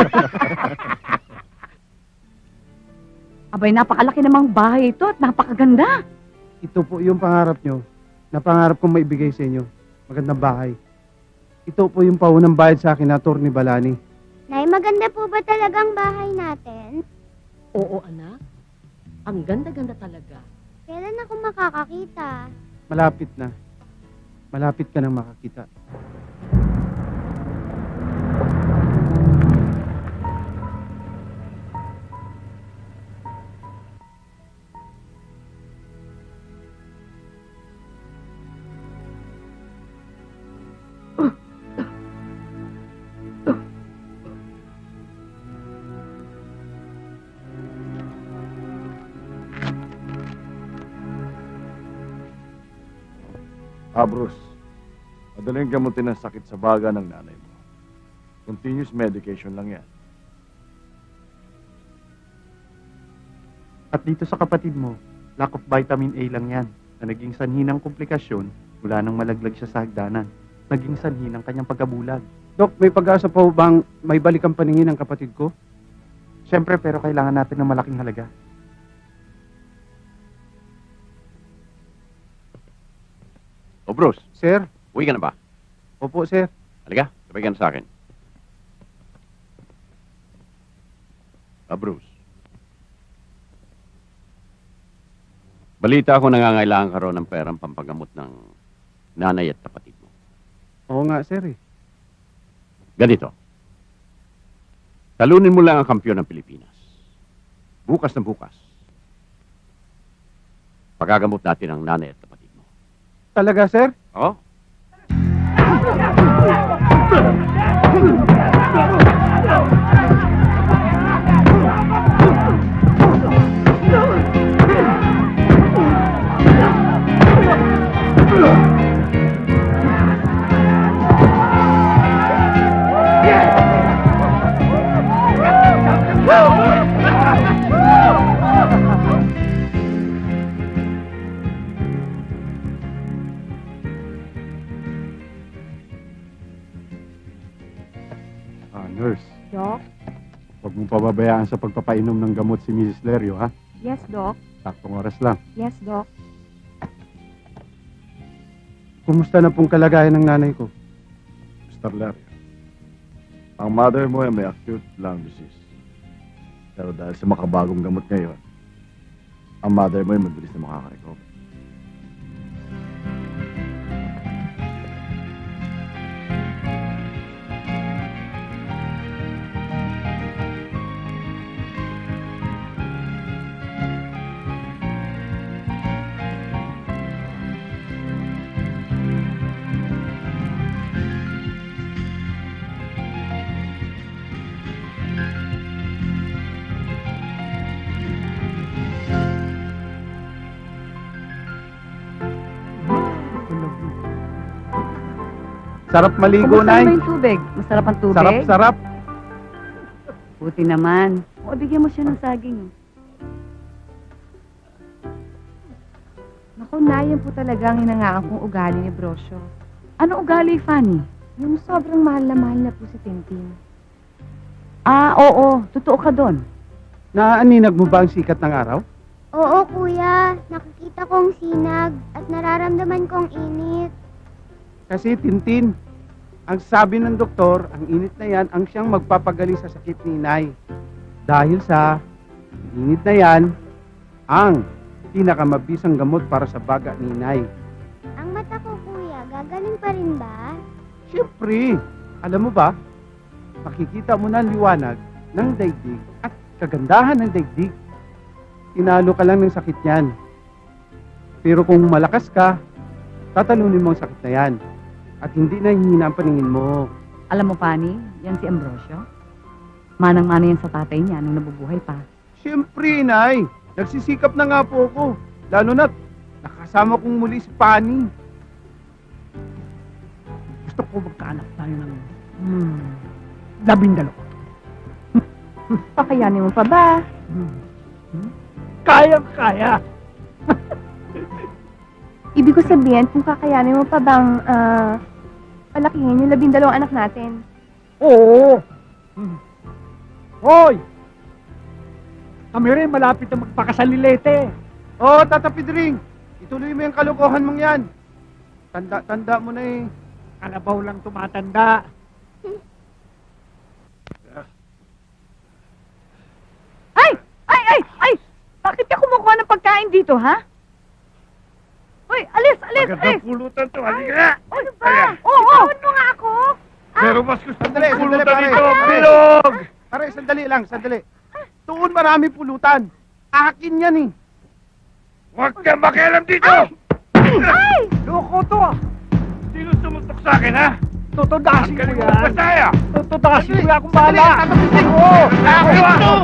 Abay, napakalaki namang bahay ito at napakaganda. Ito po yung pangarap nyo. Napangarap kong maibigay sa inyo. Magandang bahay. Ito po yung paunang bayad sa akin na Atty. Balani. Nay, maganda po ba talagang bahay natin? Oo, anak. Ang ganda-ganda talaga. Kailan ako makakakita? Malapit na. Malapit ka nang makakita. Bruce, madaling gamutin ang sakit sa baga ng nanay mo. Continuous medication lang yan. At dito sa kapatid mo, lack of vitamin A lang yan na naging sanhi ng komplikasyon mula nang malaglag siya sa hagdanan. Naging sanhi ng kanyang pagkabulag. Dok, may pag-asa pa bang may balik ang paningin ng kapatid ko? Siyempre, pero kailangan natin ng malaking halaga. O Bruce, Sir? uwi ka na ba? Opo, sir. Halika, sabay ka na sa akin. Bruce. Balita ko nangangailangan ka raw ng perang pampagamot ng nanay at kapatid mo. Oo nga, sir eh. Ganito. Talunin mo lang ang kampiyon ng Pilipinas. Bukas na bukas. Pagagamot natin ang nanay at kapatid mo. Talaga, sir? Oo. Nurse, Doc? huwag mong pababayaan sa pagpapainom ng gamot si Mrs. Lerio, ha? Yes, Doc. Saktong oras lang. Yes, Doc. Kumusta na pong kalagayan ng nanay ko? Mr. Lerio, ang mother mo ay may acute lung disease. Pero dahil sa makabagong gamot ngayon, ang mother mo ay mabilis na makaka-recover. Sarap maligo, Kumusta Nay. naman yung tubig? Masarap ang tubig? Sarap, sarap. Buti naman. O, bigyan mo siya ng saging. Naku, Nay, yan po talaga ang hinangaan kong ugali ni Brosyo. Ano ugali, Fanny? Yung sobrang mahal na po si Tintin. Ah, oo. Totoo ka doon. Naaninag mo ba ang sikat ng araw? Oo, kuya. Nakikita kong sinag at nararamdaman kong init. Kasi, Tintin, ang sabi ng doktor, ang init na yan ang siyang magpapagaling sa sakit ni Inay. Dahil sa init na yan, ang pinakamabisang gamot para sa baga ni Inay. Ang mata ko, kuya, gagaling pa rin ba? Siyempre, alam mo ba, makikita mo na ang liwanag ng daigdig at kagandahan ng daigdig. Tinalo ka lang ng sakit niyan. Pero kung malakas ka, tatalunin mo ang sakit na yan. At hindi na hihina ang paningin mo. Alam mo, Fanny, yan si Ambrosio. Manang-mana yan sa tatay niya nung nabubuhay pa. Siyempre, Inay. Nagsisikap na nga po ako. Lalo na't nakasama kong muli si Fanny. Gusto ko magkaanak tayo ng 12. Pakayanin mo pa ba? Kaya-kaya. Ibig ko sabihin, kung kakayanin mo pa bang palakihin yung 12 anak natin. Oo. Hoy! Kami rin malapit na magpakasal ni Lete. Oo, Tata Pedring. Ituloy mo yung kalokohan mong yan. Tanda mo na eh. Kalabaw lang tumatanda. Ay! Ay! Ay! Ay! Bakit ka kumukuha ng pagkain dito, ha? Hoy! Alis! Alis! Magandang pulutan to. Halika! Ano ba? Oo! Mo nga ako! Pero mas gusto Sandali, mong sandali, pulutan pare. dito. Pare. Bilog! Pare, sandali lang, sandali. Doon marami pulutan. Akin yan eh. Huwag kang makialam dito! Ay! Loko to ah! Sino sumutok sa akin, ha? Tutudasin Ang ko galing mo yan. magpasaya! Tutudasin ko yan kung Sandali, bahala. Tata Pedring. Oo! Akin to!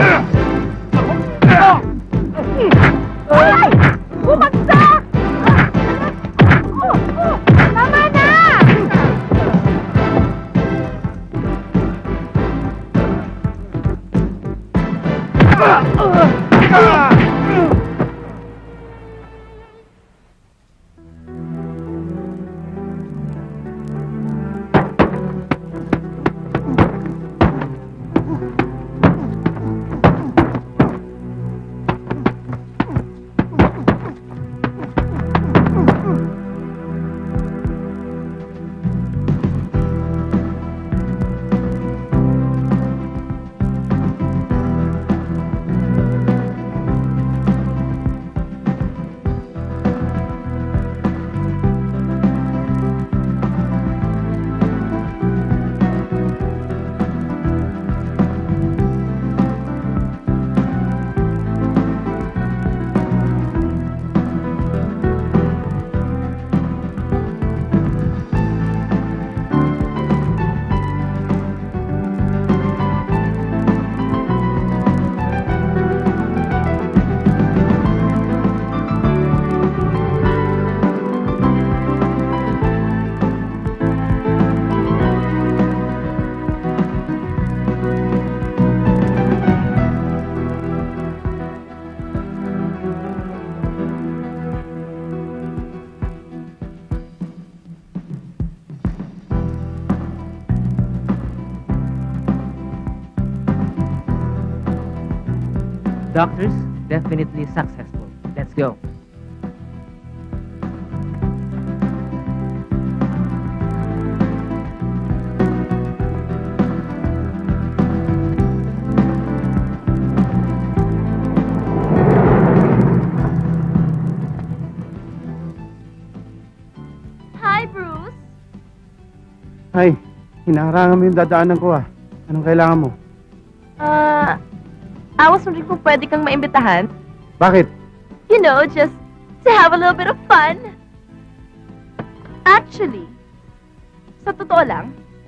Ay! Bumagsak! Tama na! Doctors, definitely successful. Let's go. Hi, Bruce. Ay, hinaharangan mo yung dadaanan ko ah. Anong kailangan mo? I was wondering kung pwede kang maimbitahan. Bakit? You know, just to have a little bit of fun. Actually, sa totoo lang,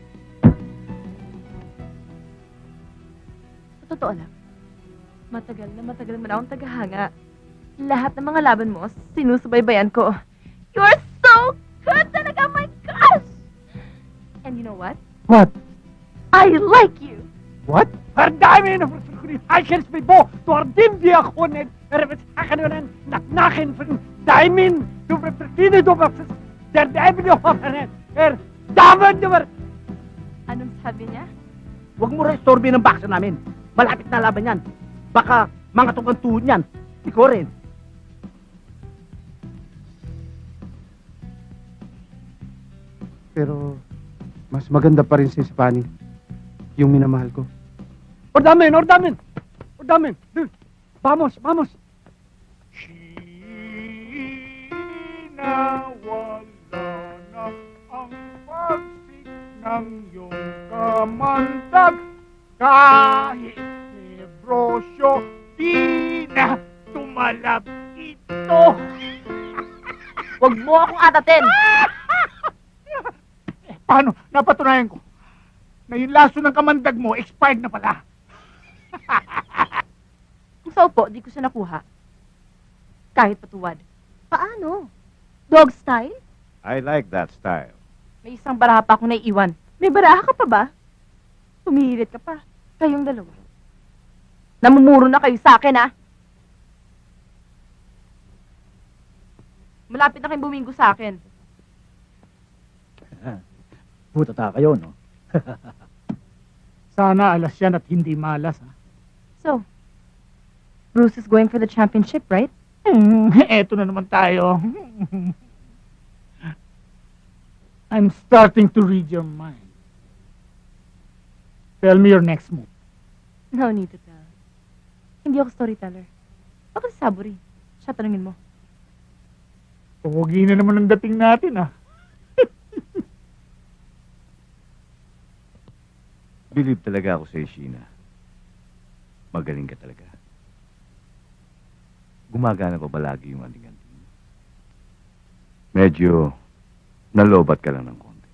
matagal mo na akong tagahanga. Lahat ng mga laban mo, sinusubaybayan ko. You're so good talaga, my gosh! And you know what? What? I like you! What? Dami na Heichens med bo. Du har din diakonen. Vet hakanen naknaken från Diamond. Du förfinner du var där Diamond jag har henne. Damen du var. Anong sabi niya? Huwag mo rin istorbi ng baksa namin. Malapit na laban yan. Baka mga tukang tuhod yan. Ikaw rin. Pero, mas maganda pa rin si Spani. Yung minamahal ko. Ordamen. Vamos. Nawala na ang pagsik ng iyong kamandag. Kahit nebrosyo, di na tumalab ito. Huwag mo akong atatin! Paano? Napatunayan ko na yung laso ng kamandag mo expired na pala. Kung sa upo, di ko siya nakuha. Kahit patuwad. Paano? Dog style? I like that style. May isang baraha pa akong naiiwan. May baraha ka pa ba? Tumihirit ka pa. Kayong dalawa. Namumuro na kayo sa akin, ha? Malapit na kayong buminggo sa akin. Butata kayo, no? Sana alas yan at hindi malas, ha? So, Bruce is going for the championship, right? Eto na naman tayo. I'm starting to read your mind. Tell me your next move. No need to tell. Hindi ako storyteller. Bakit si Saburi? Siya tanungin mo. Pogi na naman ang dating natin, ah. Believe talaga ako sa Sheena. Magaling ka talaga. Gumagana pa palagi yung anting-anting. Medyo nalobat ka lang ng konti.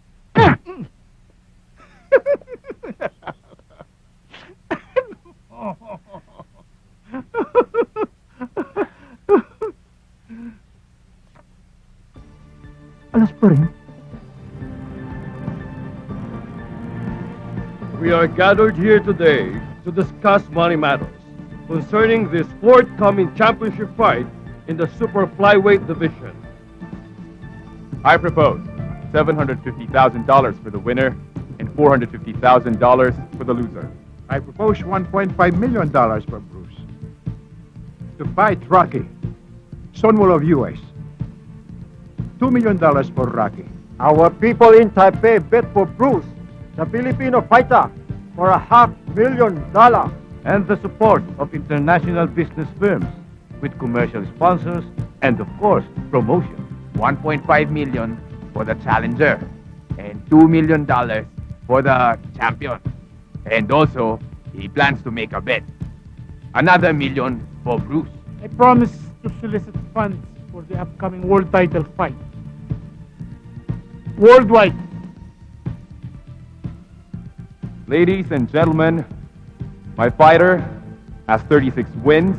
Alas pa rin. We are gathered here today to discuss money matters concerning this forthcoming championship fight in the super flyweight division. I propose $750,000 for the winner and $450,000 for the loser. I propose $1.5 million for Bruce to fight Rocky, Stonewall of US. $2 million for Rocky. Our people in Taipei bet for Bruce, the Filipino fighter, for $500,000. And the support of international business firms with commercial sponsors and, of course, promotion. $1.5 million for the challenger and $2 million for the champion. And also, he plans to make a bet. Another $1 million for Bruce. I promise to solicit funds for the upcoming world title fight. Worldwide. Ladies and gentlemen, my fighter has 36 wins,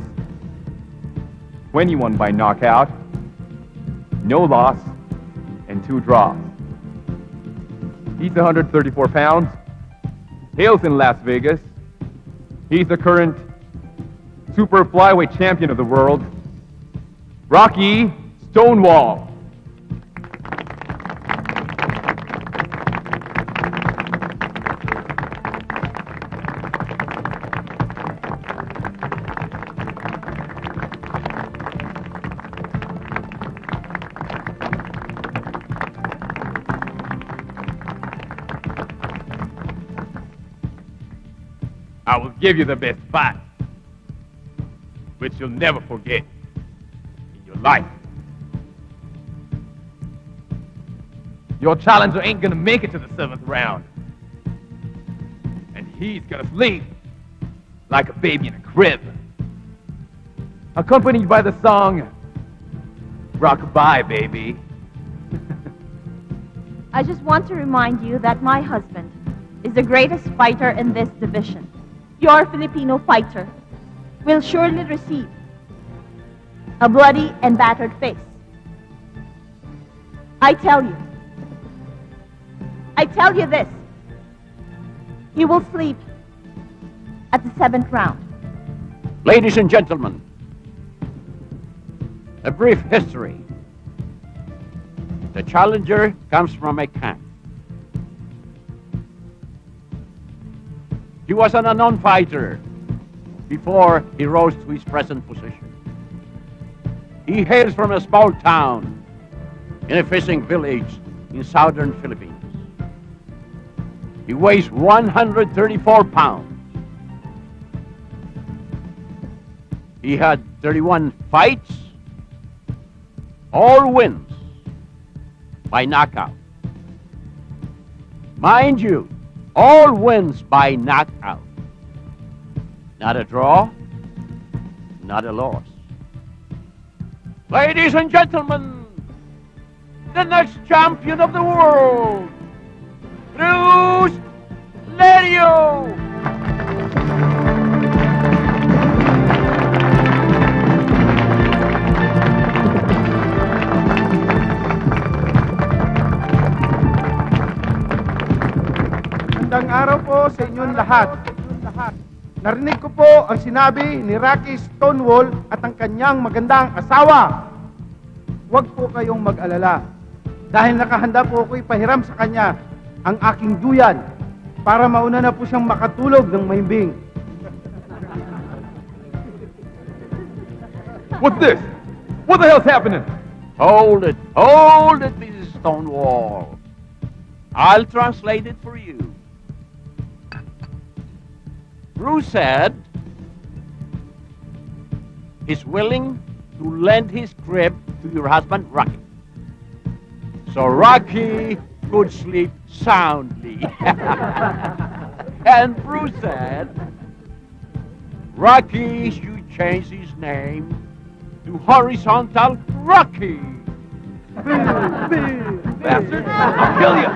21 by knockout, no loss, and 2 draws. He's 134 pounds, hails in Las Vegas. He's the current super flyweight champion of the world, Rocky Stonewall. I will give you the best fight, which you'll never forget in your life. Your challenger ain't gonna make it to the 7th round. And he's gonna sleep like a baby in a crib, accompanied by the song, Rock-a-bye, baby. I just want to remind you that my husband is the greatest fighter in this division. Your Filipino fighter will surely receive a bloody and battered face. I tell you this, he will sleep at the 7th round. Ladies and gentlemen, a brief history. The challenger comes from a camp. He was an unknown fighter before he rose to his present position. He hails from a small town in a fishing village in southern Philippines. He weighs 134 pounds. He had 31 fights, all wins by knockout. Mind you, all wins by knockout. Not a draw, not a loss. Ladies and gentlemen, the next champion of the world, Bruce Lerio! Magandang araw po sa inyong lahat. Narinig ko po ang sinabi ni Rocky Stonewall at ang kanyang magandang asawa. Huwag po kayong mag-alala dahil nakahanda po ako ipahiram sa kanya ang aking duyan para mauna na po siyang makatulog ng mahimbing. What's this? What the hell's happening? Hold it, Mrs. Stonewall. I'll translate it for you. Bruce said he's willing to lend his crib to your husband, Rocky. So Rocky could sleep soundly. And Bruce said Rocky should change his name to Horizontal Rocky. Bastard, I'll kill you.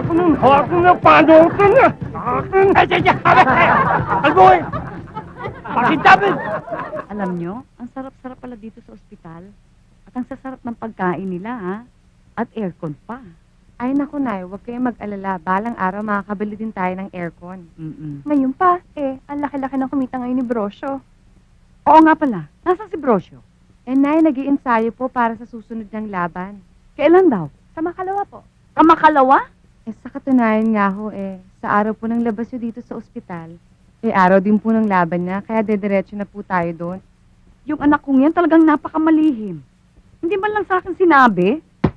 Alam nyo, ang sarap-sarap pala dito sa ospital. At ang sasarap ng pagkain nila, ha? At aircon pa. Ay naku, Nay, huwag kayong mag-alala. Balang araw makakabili din tayo ng aircon. Ngayon pa, ang laki-laki ng kumita ngayon ni Brosyo. Oo nga pala. Nasaan si Brosyo? Nay, nag-iensayo po para sa susunod niyang laban. Kailan daw? Sa Makalawa po. Kamakalawa? Sa katunayan nga ho, sa araw po ng labas nyo dito sa ospital, araw din po ng laban niya, kaya dediretso na po tayo doon. Yung anak kong yan talagang napakamalihim. Hindi man lang sa akin sinabi.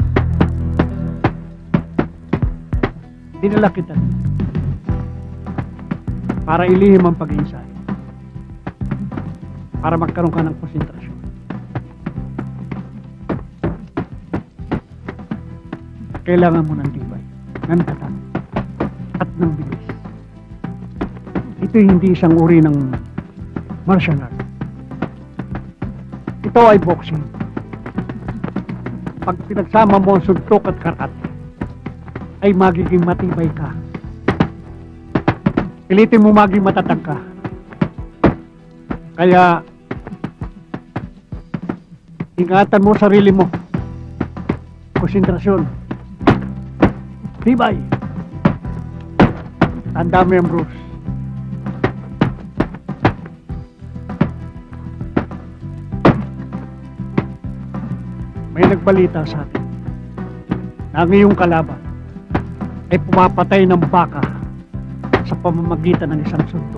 Dinala kita para ilihim ang pag-iinsayo. Para magkaroon ka ng konsentrasyon. Kailangan mo ng tibay, ng tatag, at ng bilis. Ito hindi isang uri ng martial art. Ito ay boxing. Pag pinagsama mo ang suntok at karate, ay magiging matibay ka. Pilitin mo maging matatag ka. Kaya, ingatan mo sarili mo. Konsentrasyon. Tibay. Tanda mo yan, Bruce. May nagbalita sa atin na ang iyong kalaban ay pumapatay ng baka sa pamamagitan ng isang suntok.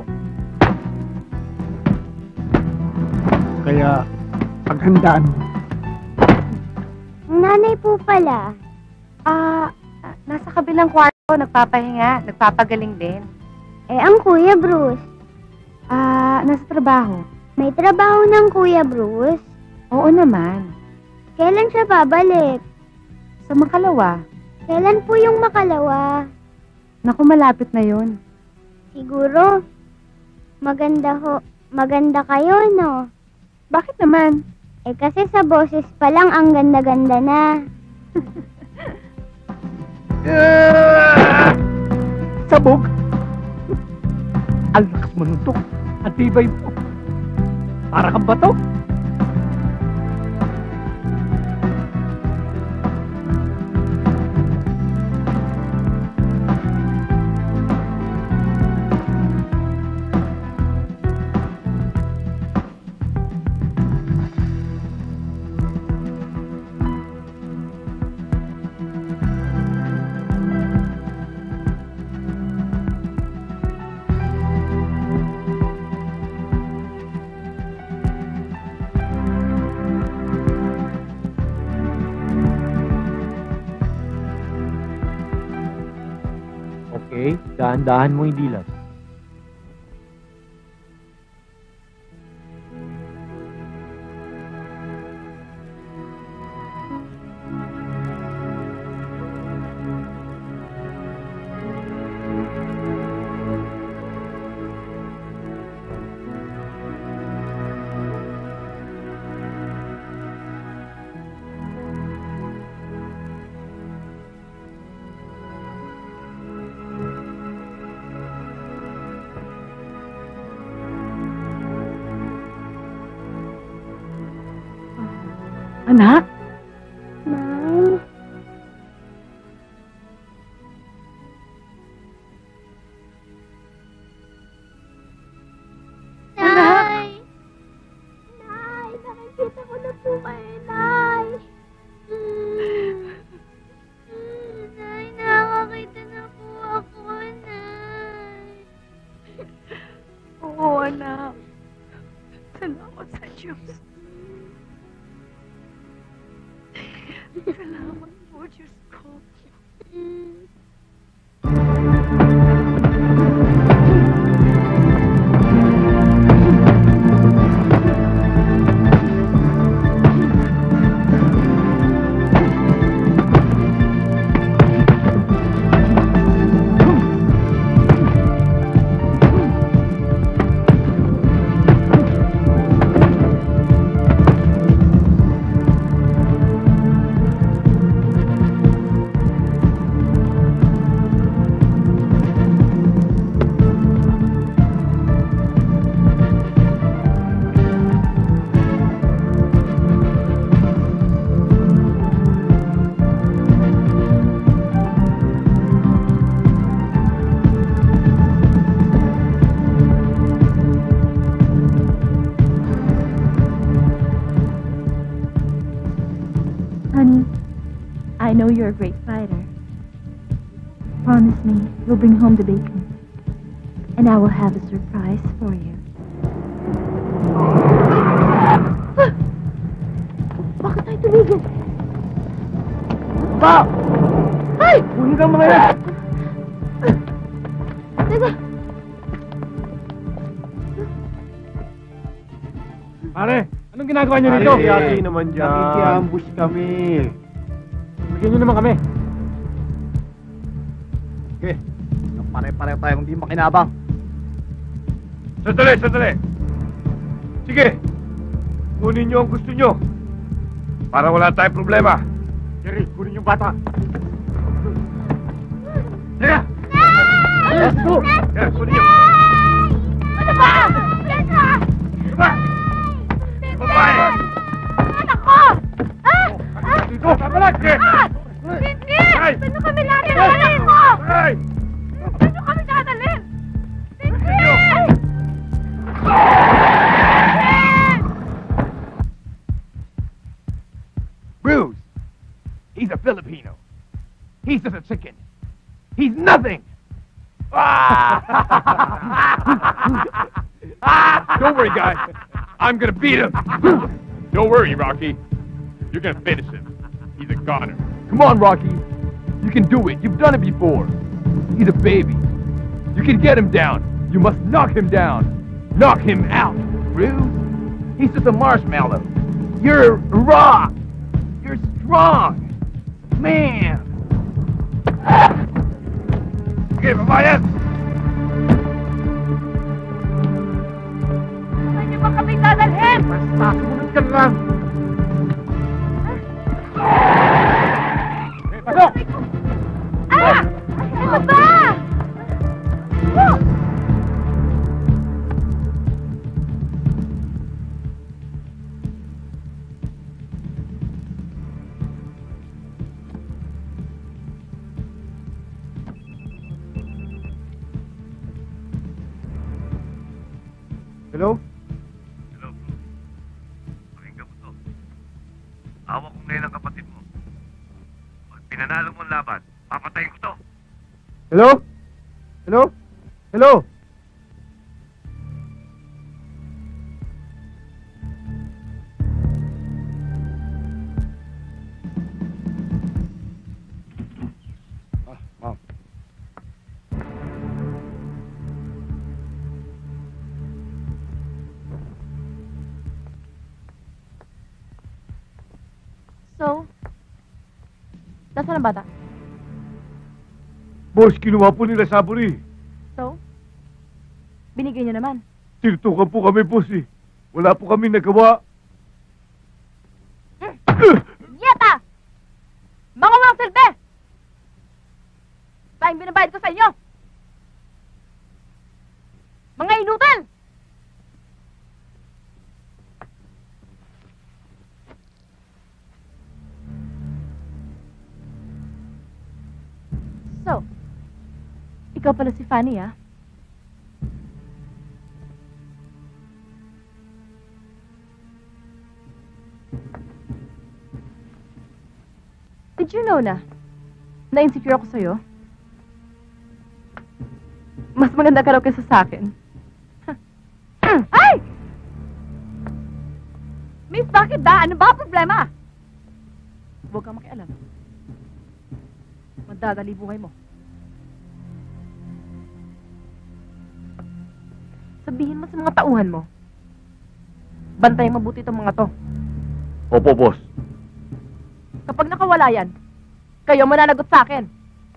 Kaya, paghandaan mo. Nanay po pala. Nasa kabilang kwarto, nagpapahinga, nagpapagaling din. Ang Kuya Bruce. Nasa trabaho. May trabaho ng Kuya Bruce? Oo naman. Kailan siya babalik? Sa Makalawa. Kailan po yung Makalawa? Naku, malapit na yon. Siguro, maganda kayo, no? Bakit naman? Kasi sa boses pa lang ang ganda-ganda na. Sabog! Ang lakas manuntok. Ang tibay mo. Para kang bato. Okay, dahan-dahan mo yung dilat. Anak? Nay? Nay! Nay, nakikita ko na po kayo, Nay. Nay, nakakita na po ako, Nay. Oo, anak. Salamat sa Diyos. Salamat po, Diyos ko. Honey, I know you're a great fighter. Promise me you'll bring home the bacon. And I will have a surprise for you. Bakit tayo tumigil? Ba! Ay! Kunin ka mga yan! Teka! Pare, anong ginagawa niyo dito? Yaki naman dyan. Nakikiambush kami. Bigyan niyo naman kami. Okay. Pare-pareho tayong hindi makinabang. Sandali! Sige! Kunin niyo ang gusto niyo. Para wala tayong problema. Jerry, kunin yung bata. Teka! Let's go! Yeah, kunin niyo. Ano ba? Teka! Diba? Babae! Anak ko! Dito! Kapalag! Hindi! Saan kami natin ang anak ko? Saan kami dadalhin? Hindi! Bruce, he's a Filipino. He's just a chicken. He's nothing. Don't worry, guys. I'm gonna beat him. Don't worry, Rocky. You're gonna finish him. He's a goner. Come on, Rocky. You can do it. You've done it before. He's a baby. You can get him down. You must knock him down. Knock him out, Bruce. He's just a marshmallow. You're raw. You're strong. Man. Okay, babayan. Saan niyo ba kami dadalhin? Basta, sumunod ka lang. Pasok! Ah! Ano ba? Oh! Hello? Hello, Bruce. Pakinggan mo to. Awa ko ngayon ang kapatid mo. Pag pinanalo mo ang laban, papatayin ko to. Hello? Hello? Hello? Ma'am. So, nasaan ang bata? Boss, kinuha po nila Saburi. So, binigay niyo naman. Tinutukan po kami, boss eh. Wala po kami nagawa. Yeta! Mga walang silbi! Saan binabayad ko sa inyo? Mga inutil! So, ikaw pala si Fanny, ah? Did you know na insecure ako sa'yo? Mas maganda ka raw kaysa sa akin. Ay! Miss, bakit ba? Ano ba ang problema? Huwag kang makialam. Magdadali buhay mo. Sabihin mo sa mga tauhan mo. Bantayan mabuti itong mga to. Opo, boss. Kapag nakawala yan, kayo mananagot sa akin.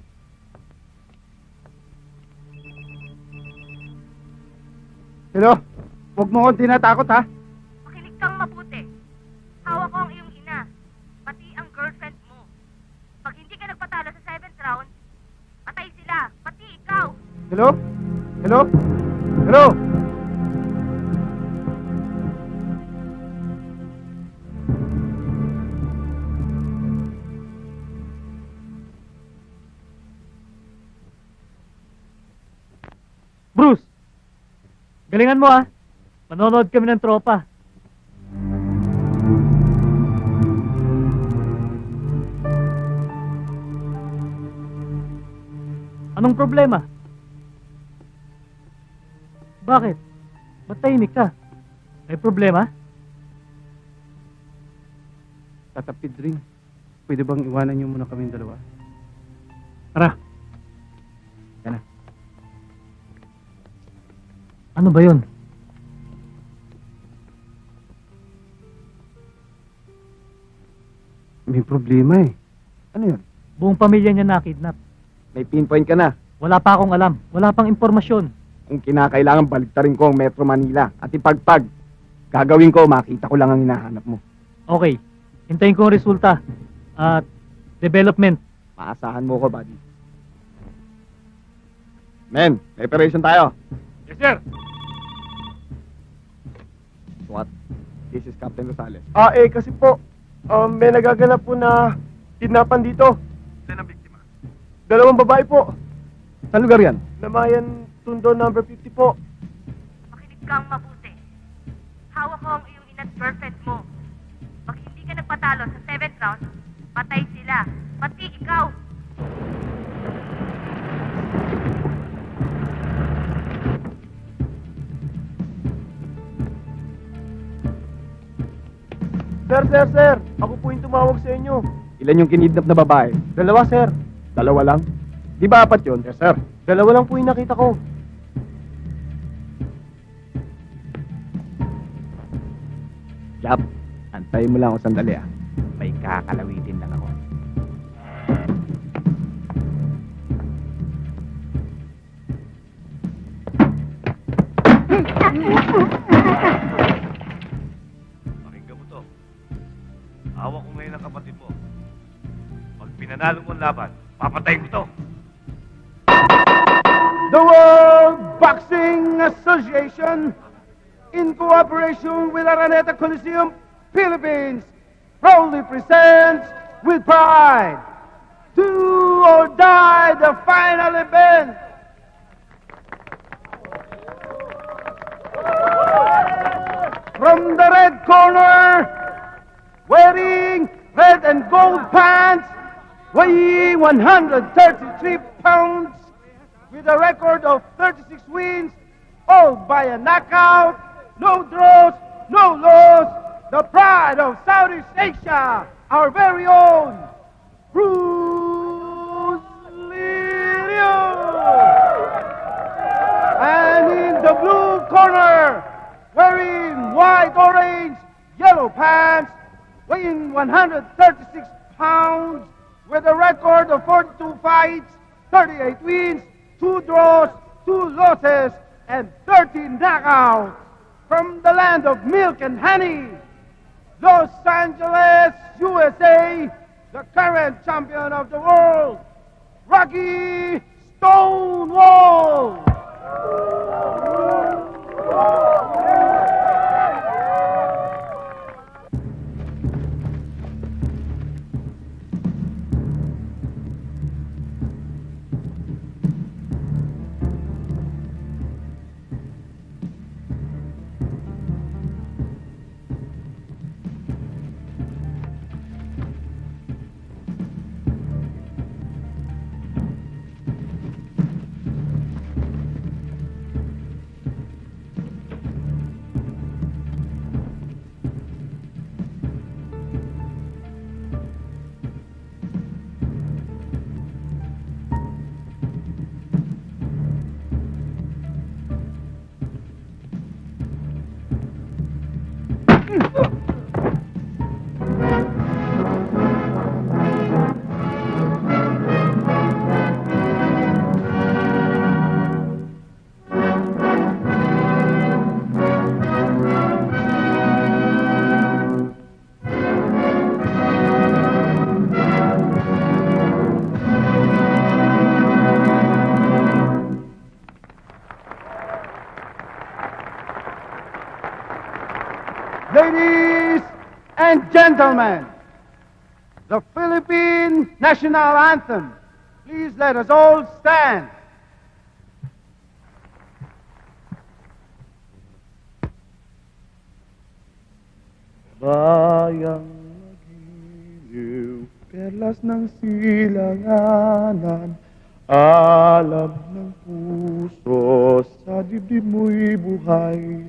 Hello? Huwag mo akong tinatakot, ha? Makinig kang mabuti. Hawak ko ang iyong ina, pati ang girlfriend mo. Pag hindi ka nagpatalo sa 7th round, patay sila, pati ikaw. Hello? Hello? Hello? Bruce, galingan mo ah. Manonood kami ng tropa. Anong problema? Bakit? Ba't tahimik ka? May problema? Tata Pedring, pwede bang iwanan niyo muna kaming dalawa? Tara. Yan na. Ano ba yun? May problema eh. Ano yun? Buong pamilya niya nakidnap. May pinpoint ka na. Wala pa akong alam. Wala pang impormasyon. Kung kinakailangan baliktarin ko ang Metro Manila at ipagpag, gagawin ko, makita ko lang ang hinahanap mo. Okay. Hintayin ko ang resulta. At development. Maasahan mo ko, buddy. Men, preparation tayo. Yes, sir. What? This is Captain Rosales. Kasi po, may nagaganap po na kidnapan dito. Saan ang biktima? 2 babae po. Saan lugar yan? Namayan Tundo number 50 po. Makinig kang mabuti. Hawak ko ang iyong ina't girlfriend mo. Pag hindi ka nagpatalo sa 7th round, patay sila, pati ikaw. Sir. Ako po yung tumawag sa inyo. Ilan yung kinidnap na babae? 2, sir. 2 lang? Di ba 4 yun? Yes, sir. 2 lang po yung nakita ko. Jap, antayin mo lang ako sandali ah. May kakalawitin lang ako. Pakinggan mo to. Awa ko ngayon ang kapatid mo. Pag pinanalo mo ang laban, papatayin ko to. The World Boxing Association, in cooperation with Araneta Coliseum, Philippines, proudly presents with pride, Do or Die, the final event. From the red corner, wearing red and gold pants, weighing 133 pounds, with a record of 36 wins, all by a knockout, no draws, no loss, the pride of Southeast Asia, our very own Bruce Lirio. And in the blue corner, wearing white, orange, yellow pants, weighing 136 pounds, with a record of 42 fights, 38 wins, 2 draws, 2 losses, and 13 knockouts. From the land of milk and honey, Los Angeles, USA, the current champion of the world, Rocky Stonewall. Ladies and gentlemen, the Philippine National Anthem. Please let us all stand. Bayang nagiliw, perlas ng silanganan, alam ng puso, sa dibdib mo'y buhay.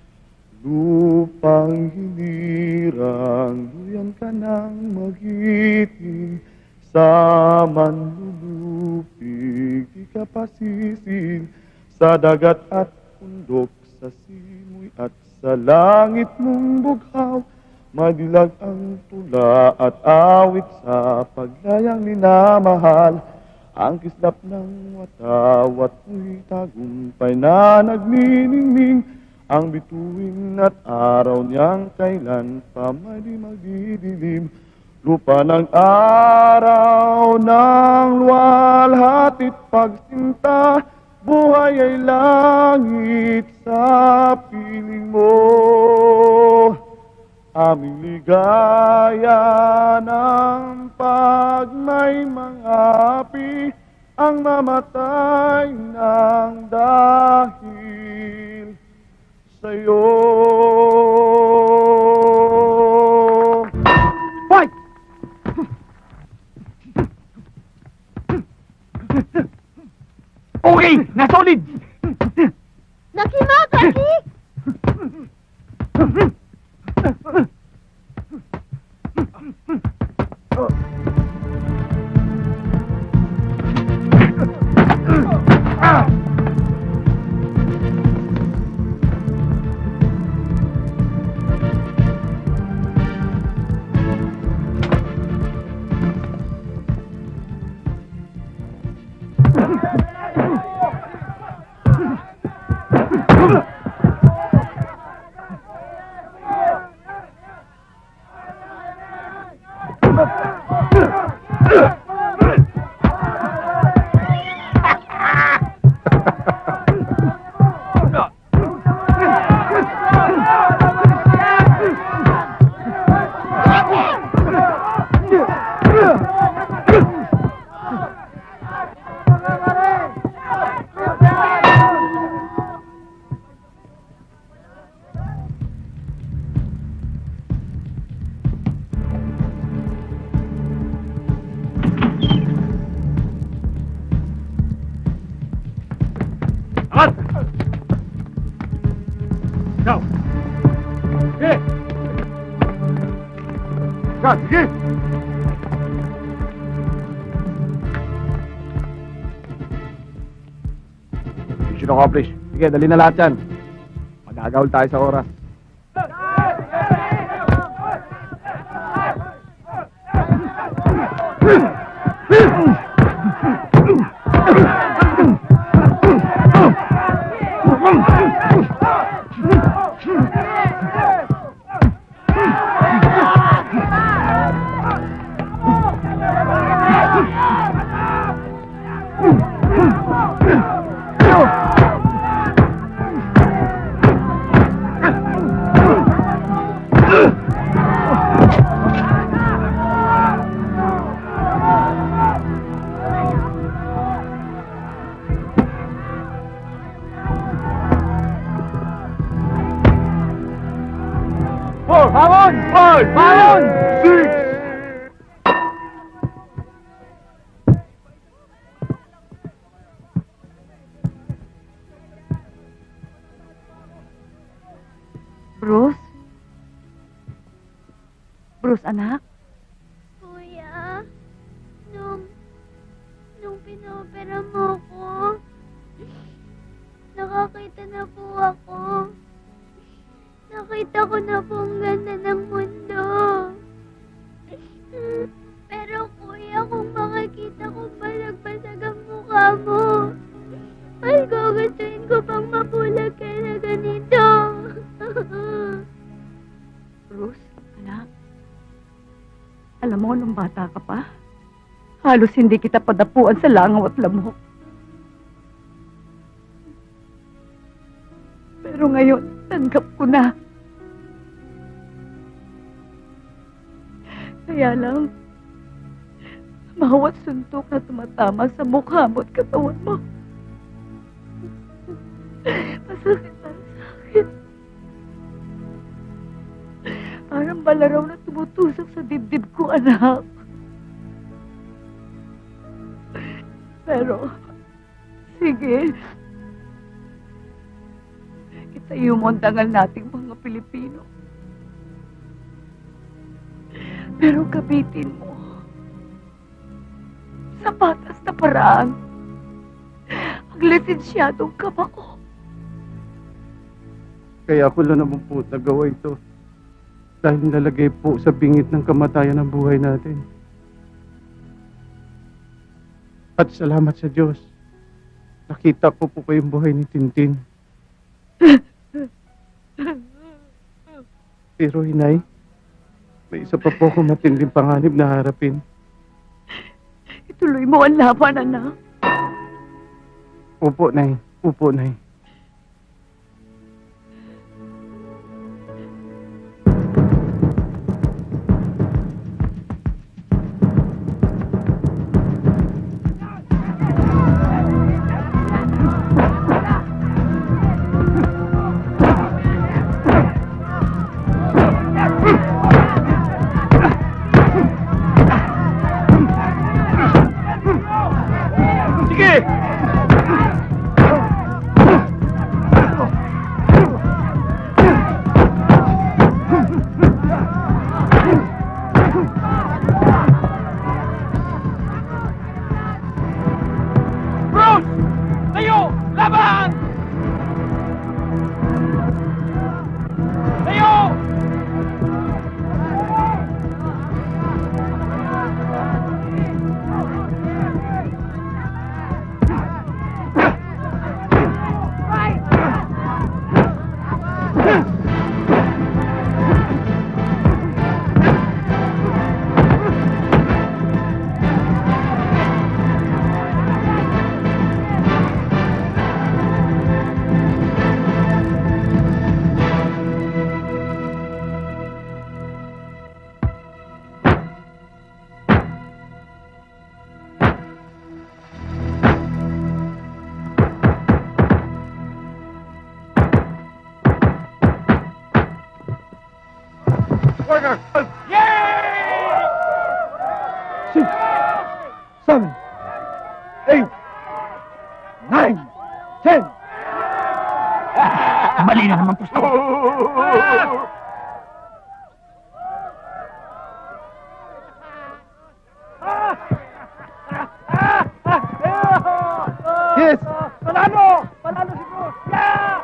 Lupang hinirang, duyan ka ng magiting, sa manlulupig, di ka pasising, sa dagat at bundok, sa simoy at sa langit mong bughaw, madilag ang tula at awit sa paglayang minamahal, ang kislap ng watawat mo'y tagumpay na nagniningning, ang bituin at araw niyang kailan pa may di magdidilim. Lupa ng araw ng luwalhati't pagsinta, buhay ay langit sa piling mo. Aming ligaya ng pag may mga api, ang mamatay ng dahil sa'yo. Fight! Okay, nasolid! Nakimagaki! Ikaw! Sige! Yan, sige! Mission accomplished. Sige, dali na lahat yan. Magagawal tayo sa oras. Bangon! 5! Bangon! 6! Bruce? Bruce, anak? Kuya, nung pinopera mo ko, nakakita na po ako. Nakita ko na po ang ganda ng mundo. Pero kuya, kung makikita ko balag-basag ang mukha mo, mas gugustuhin ko pang mabulag ka na ganito. Bruce, anak? Alam mo, nung bata ka pa, halos hindi kita padapuan sa langaw at lamok. Pero ngayon, tanggap ko na. Kaya lang, bawat suntok na tumatama sa mukha mo at katawan mo, masakit na sa akin. Parang balaraw na tumutusok sa dibdib ko, anak. Pero, sige. Itayo mo ang dangal nating mga Pilipino. Pero gamitin mo sa patas na paraan ang lisensyadong kamao. Kaya ako lang naman po nagawa ito. Dahil nalagay po sa bingit ng kamatayan ng buhay natin. At salamat sa Diyos. Nakita ko po kayong buhay ni Tintin. Pero Inay, may isa pa po akong matinding panganib na harapin. Ituloy mo ang laban, anak. Opo, Nay. Opo, Nay. Mali na naman po siya. Yes! Panalo! Panalo si Bruce! Yeah!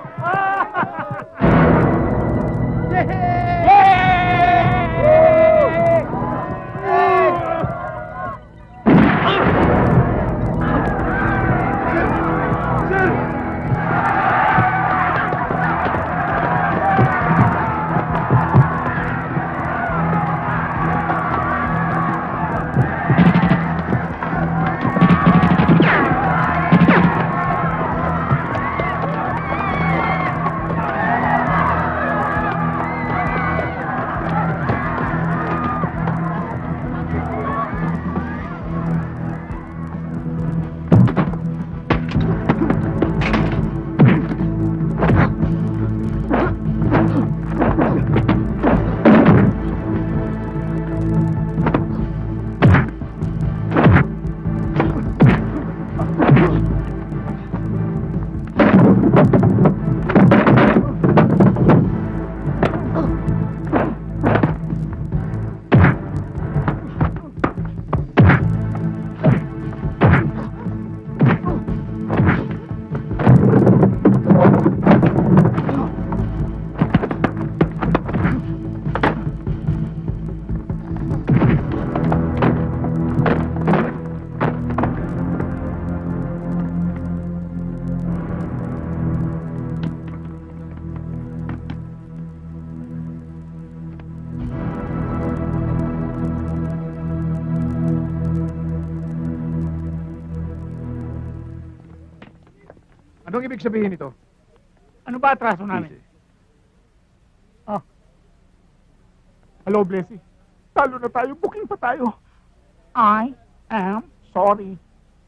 Anong ibig sabihin nito? Ano ba atraso namin? Ah. Hello, Blessy. Talo na tayo. Booking pa tayo. I am sorry.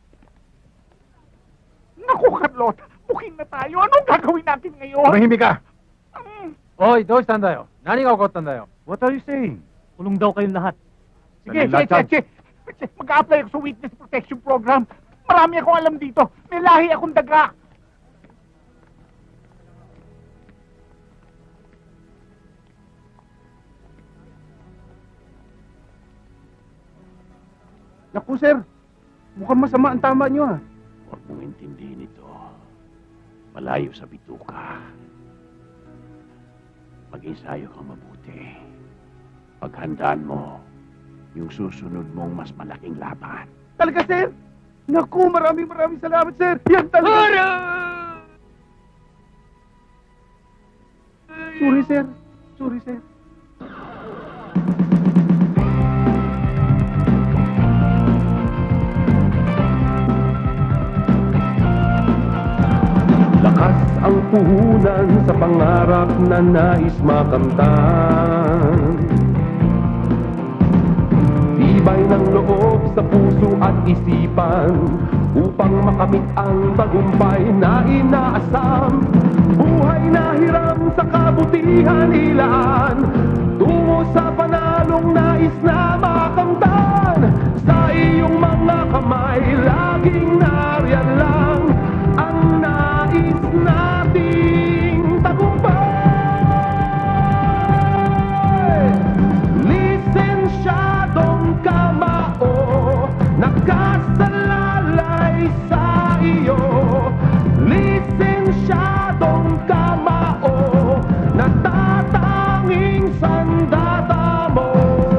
Naku, Carlota. Booking na tayo. Anong gagawin natin ngayon? Tumahimik ka. Oy, どうしたんだよ? 何が起こったんだよ? What are you saying? Kulong daw kayong lahat. Sige, mag-a-apply ako sa Witness Protection Program. Marami akong alam dito. May lahi akong daga. Naku, sir. Mukhang masama ang tama nyo, ah. Huwag mong intindihin ito. Malayo sa bituka. Mag-ensayo kang mabuti. Paghandaan mo yung susunod mong mas malaking laban. Talaga, sir? Naku, maraming salamat, sir. Yan talaga. Sorry, sir. Sorry, sir. Lakas ang puhunan sa pangarap na nais makamtan. Tibay ng loob sa puso at isipan upang makamit ang tagumpay na inaasam. Buhay na hiram sa kabutihan ilan, tungo sa panalong nais na makamtan. Sa iyong mga kamay laging nariyan lang ang nais nating tagumpay. Lisensyadong kamao, nakasalalay sa iyo. Lisensyadong kamao, natatanging sandata mo.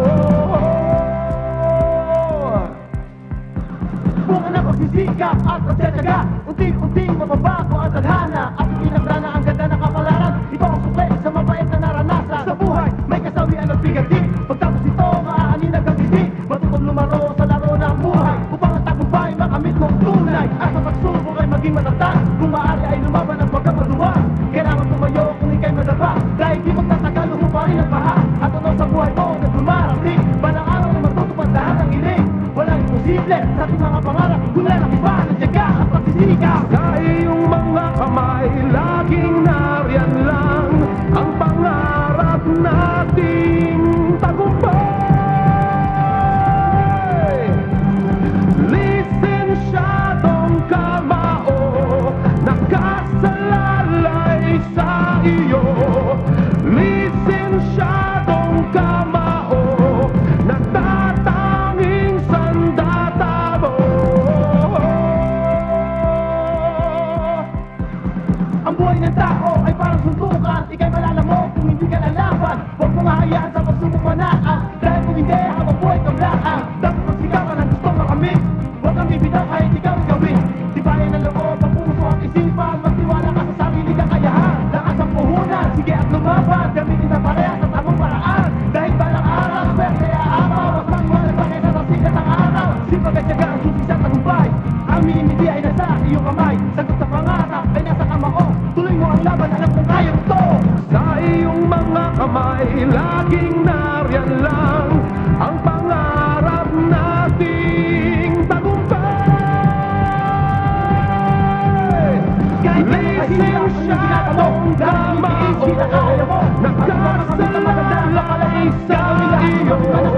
Bunga na pagsisikap at pagtsatsaga, unti-unting mababago ang tadhana at inagdana ang ganda ng kapalaran. Ito ang sukle sa mabait na naranasan. Sa buhay, may kasawian at bigatin. Pagtapos ito, maaanin ang gabiti. Matutong lumaro sa laro ng buhay upang ang tagumpay makamit mong tunay. At sa pagsubok ay maging matatag. Kung maaari ay lumaban at huwag kang maluwa. Kailangan tumayo kung ika'y madapa. Dahil di magtatagal, lumaparin ang baha. At ano sa buhay mo na dumarating, balang araw na matutupad lahat ang iling. Walang imposible sa ating mga pangarap. Kung lalaki pa, nandiyaga at pagsisikap. Sa iyong mga kamay laging nariyan lang ang pangarap nating tagumpay. Lisensyadong kamao, nakasalalay sa iyo. ng tao ay parang suntukan. Ika'y malala mo kung hindi ka lalaban. Huwag mong hahayaan sa pagsubok manaan. Dahil kung hindi, habang buhay kablaan. Dapat magsigawan ang gusto makamit. Huwag kang bibitaw kahit ikaw gawin. Tibayan ng loob, ang puso at isipan. Magtiwala ka sa sarili kakayahan. Lakas ang puhunan, sige at lumaban. Gamitin na pareha sa tamang paraan. Dahil balang araw, swerte aaraw. Mas magmahal pa kaysa sa sikat ang araw. Sipag at syaga ang susi sa tagumpay. Ang minimiti ay nasa iyong kamay. Sagot sa pangarap ay nasa kamao. Tuloy mo ang laban, alam kong kaya mo to. Sa iyong mga kamay, laging nariyan lang ang pangarap nating tagumpay. Lisensyadong kamao, nakasalalay sa iyo.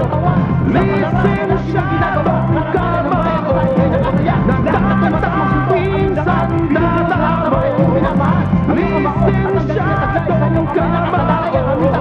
Lisensyadong kamao, nagtatang pinsan na lamo. Lisensyadong kamao,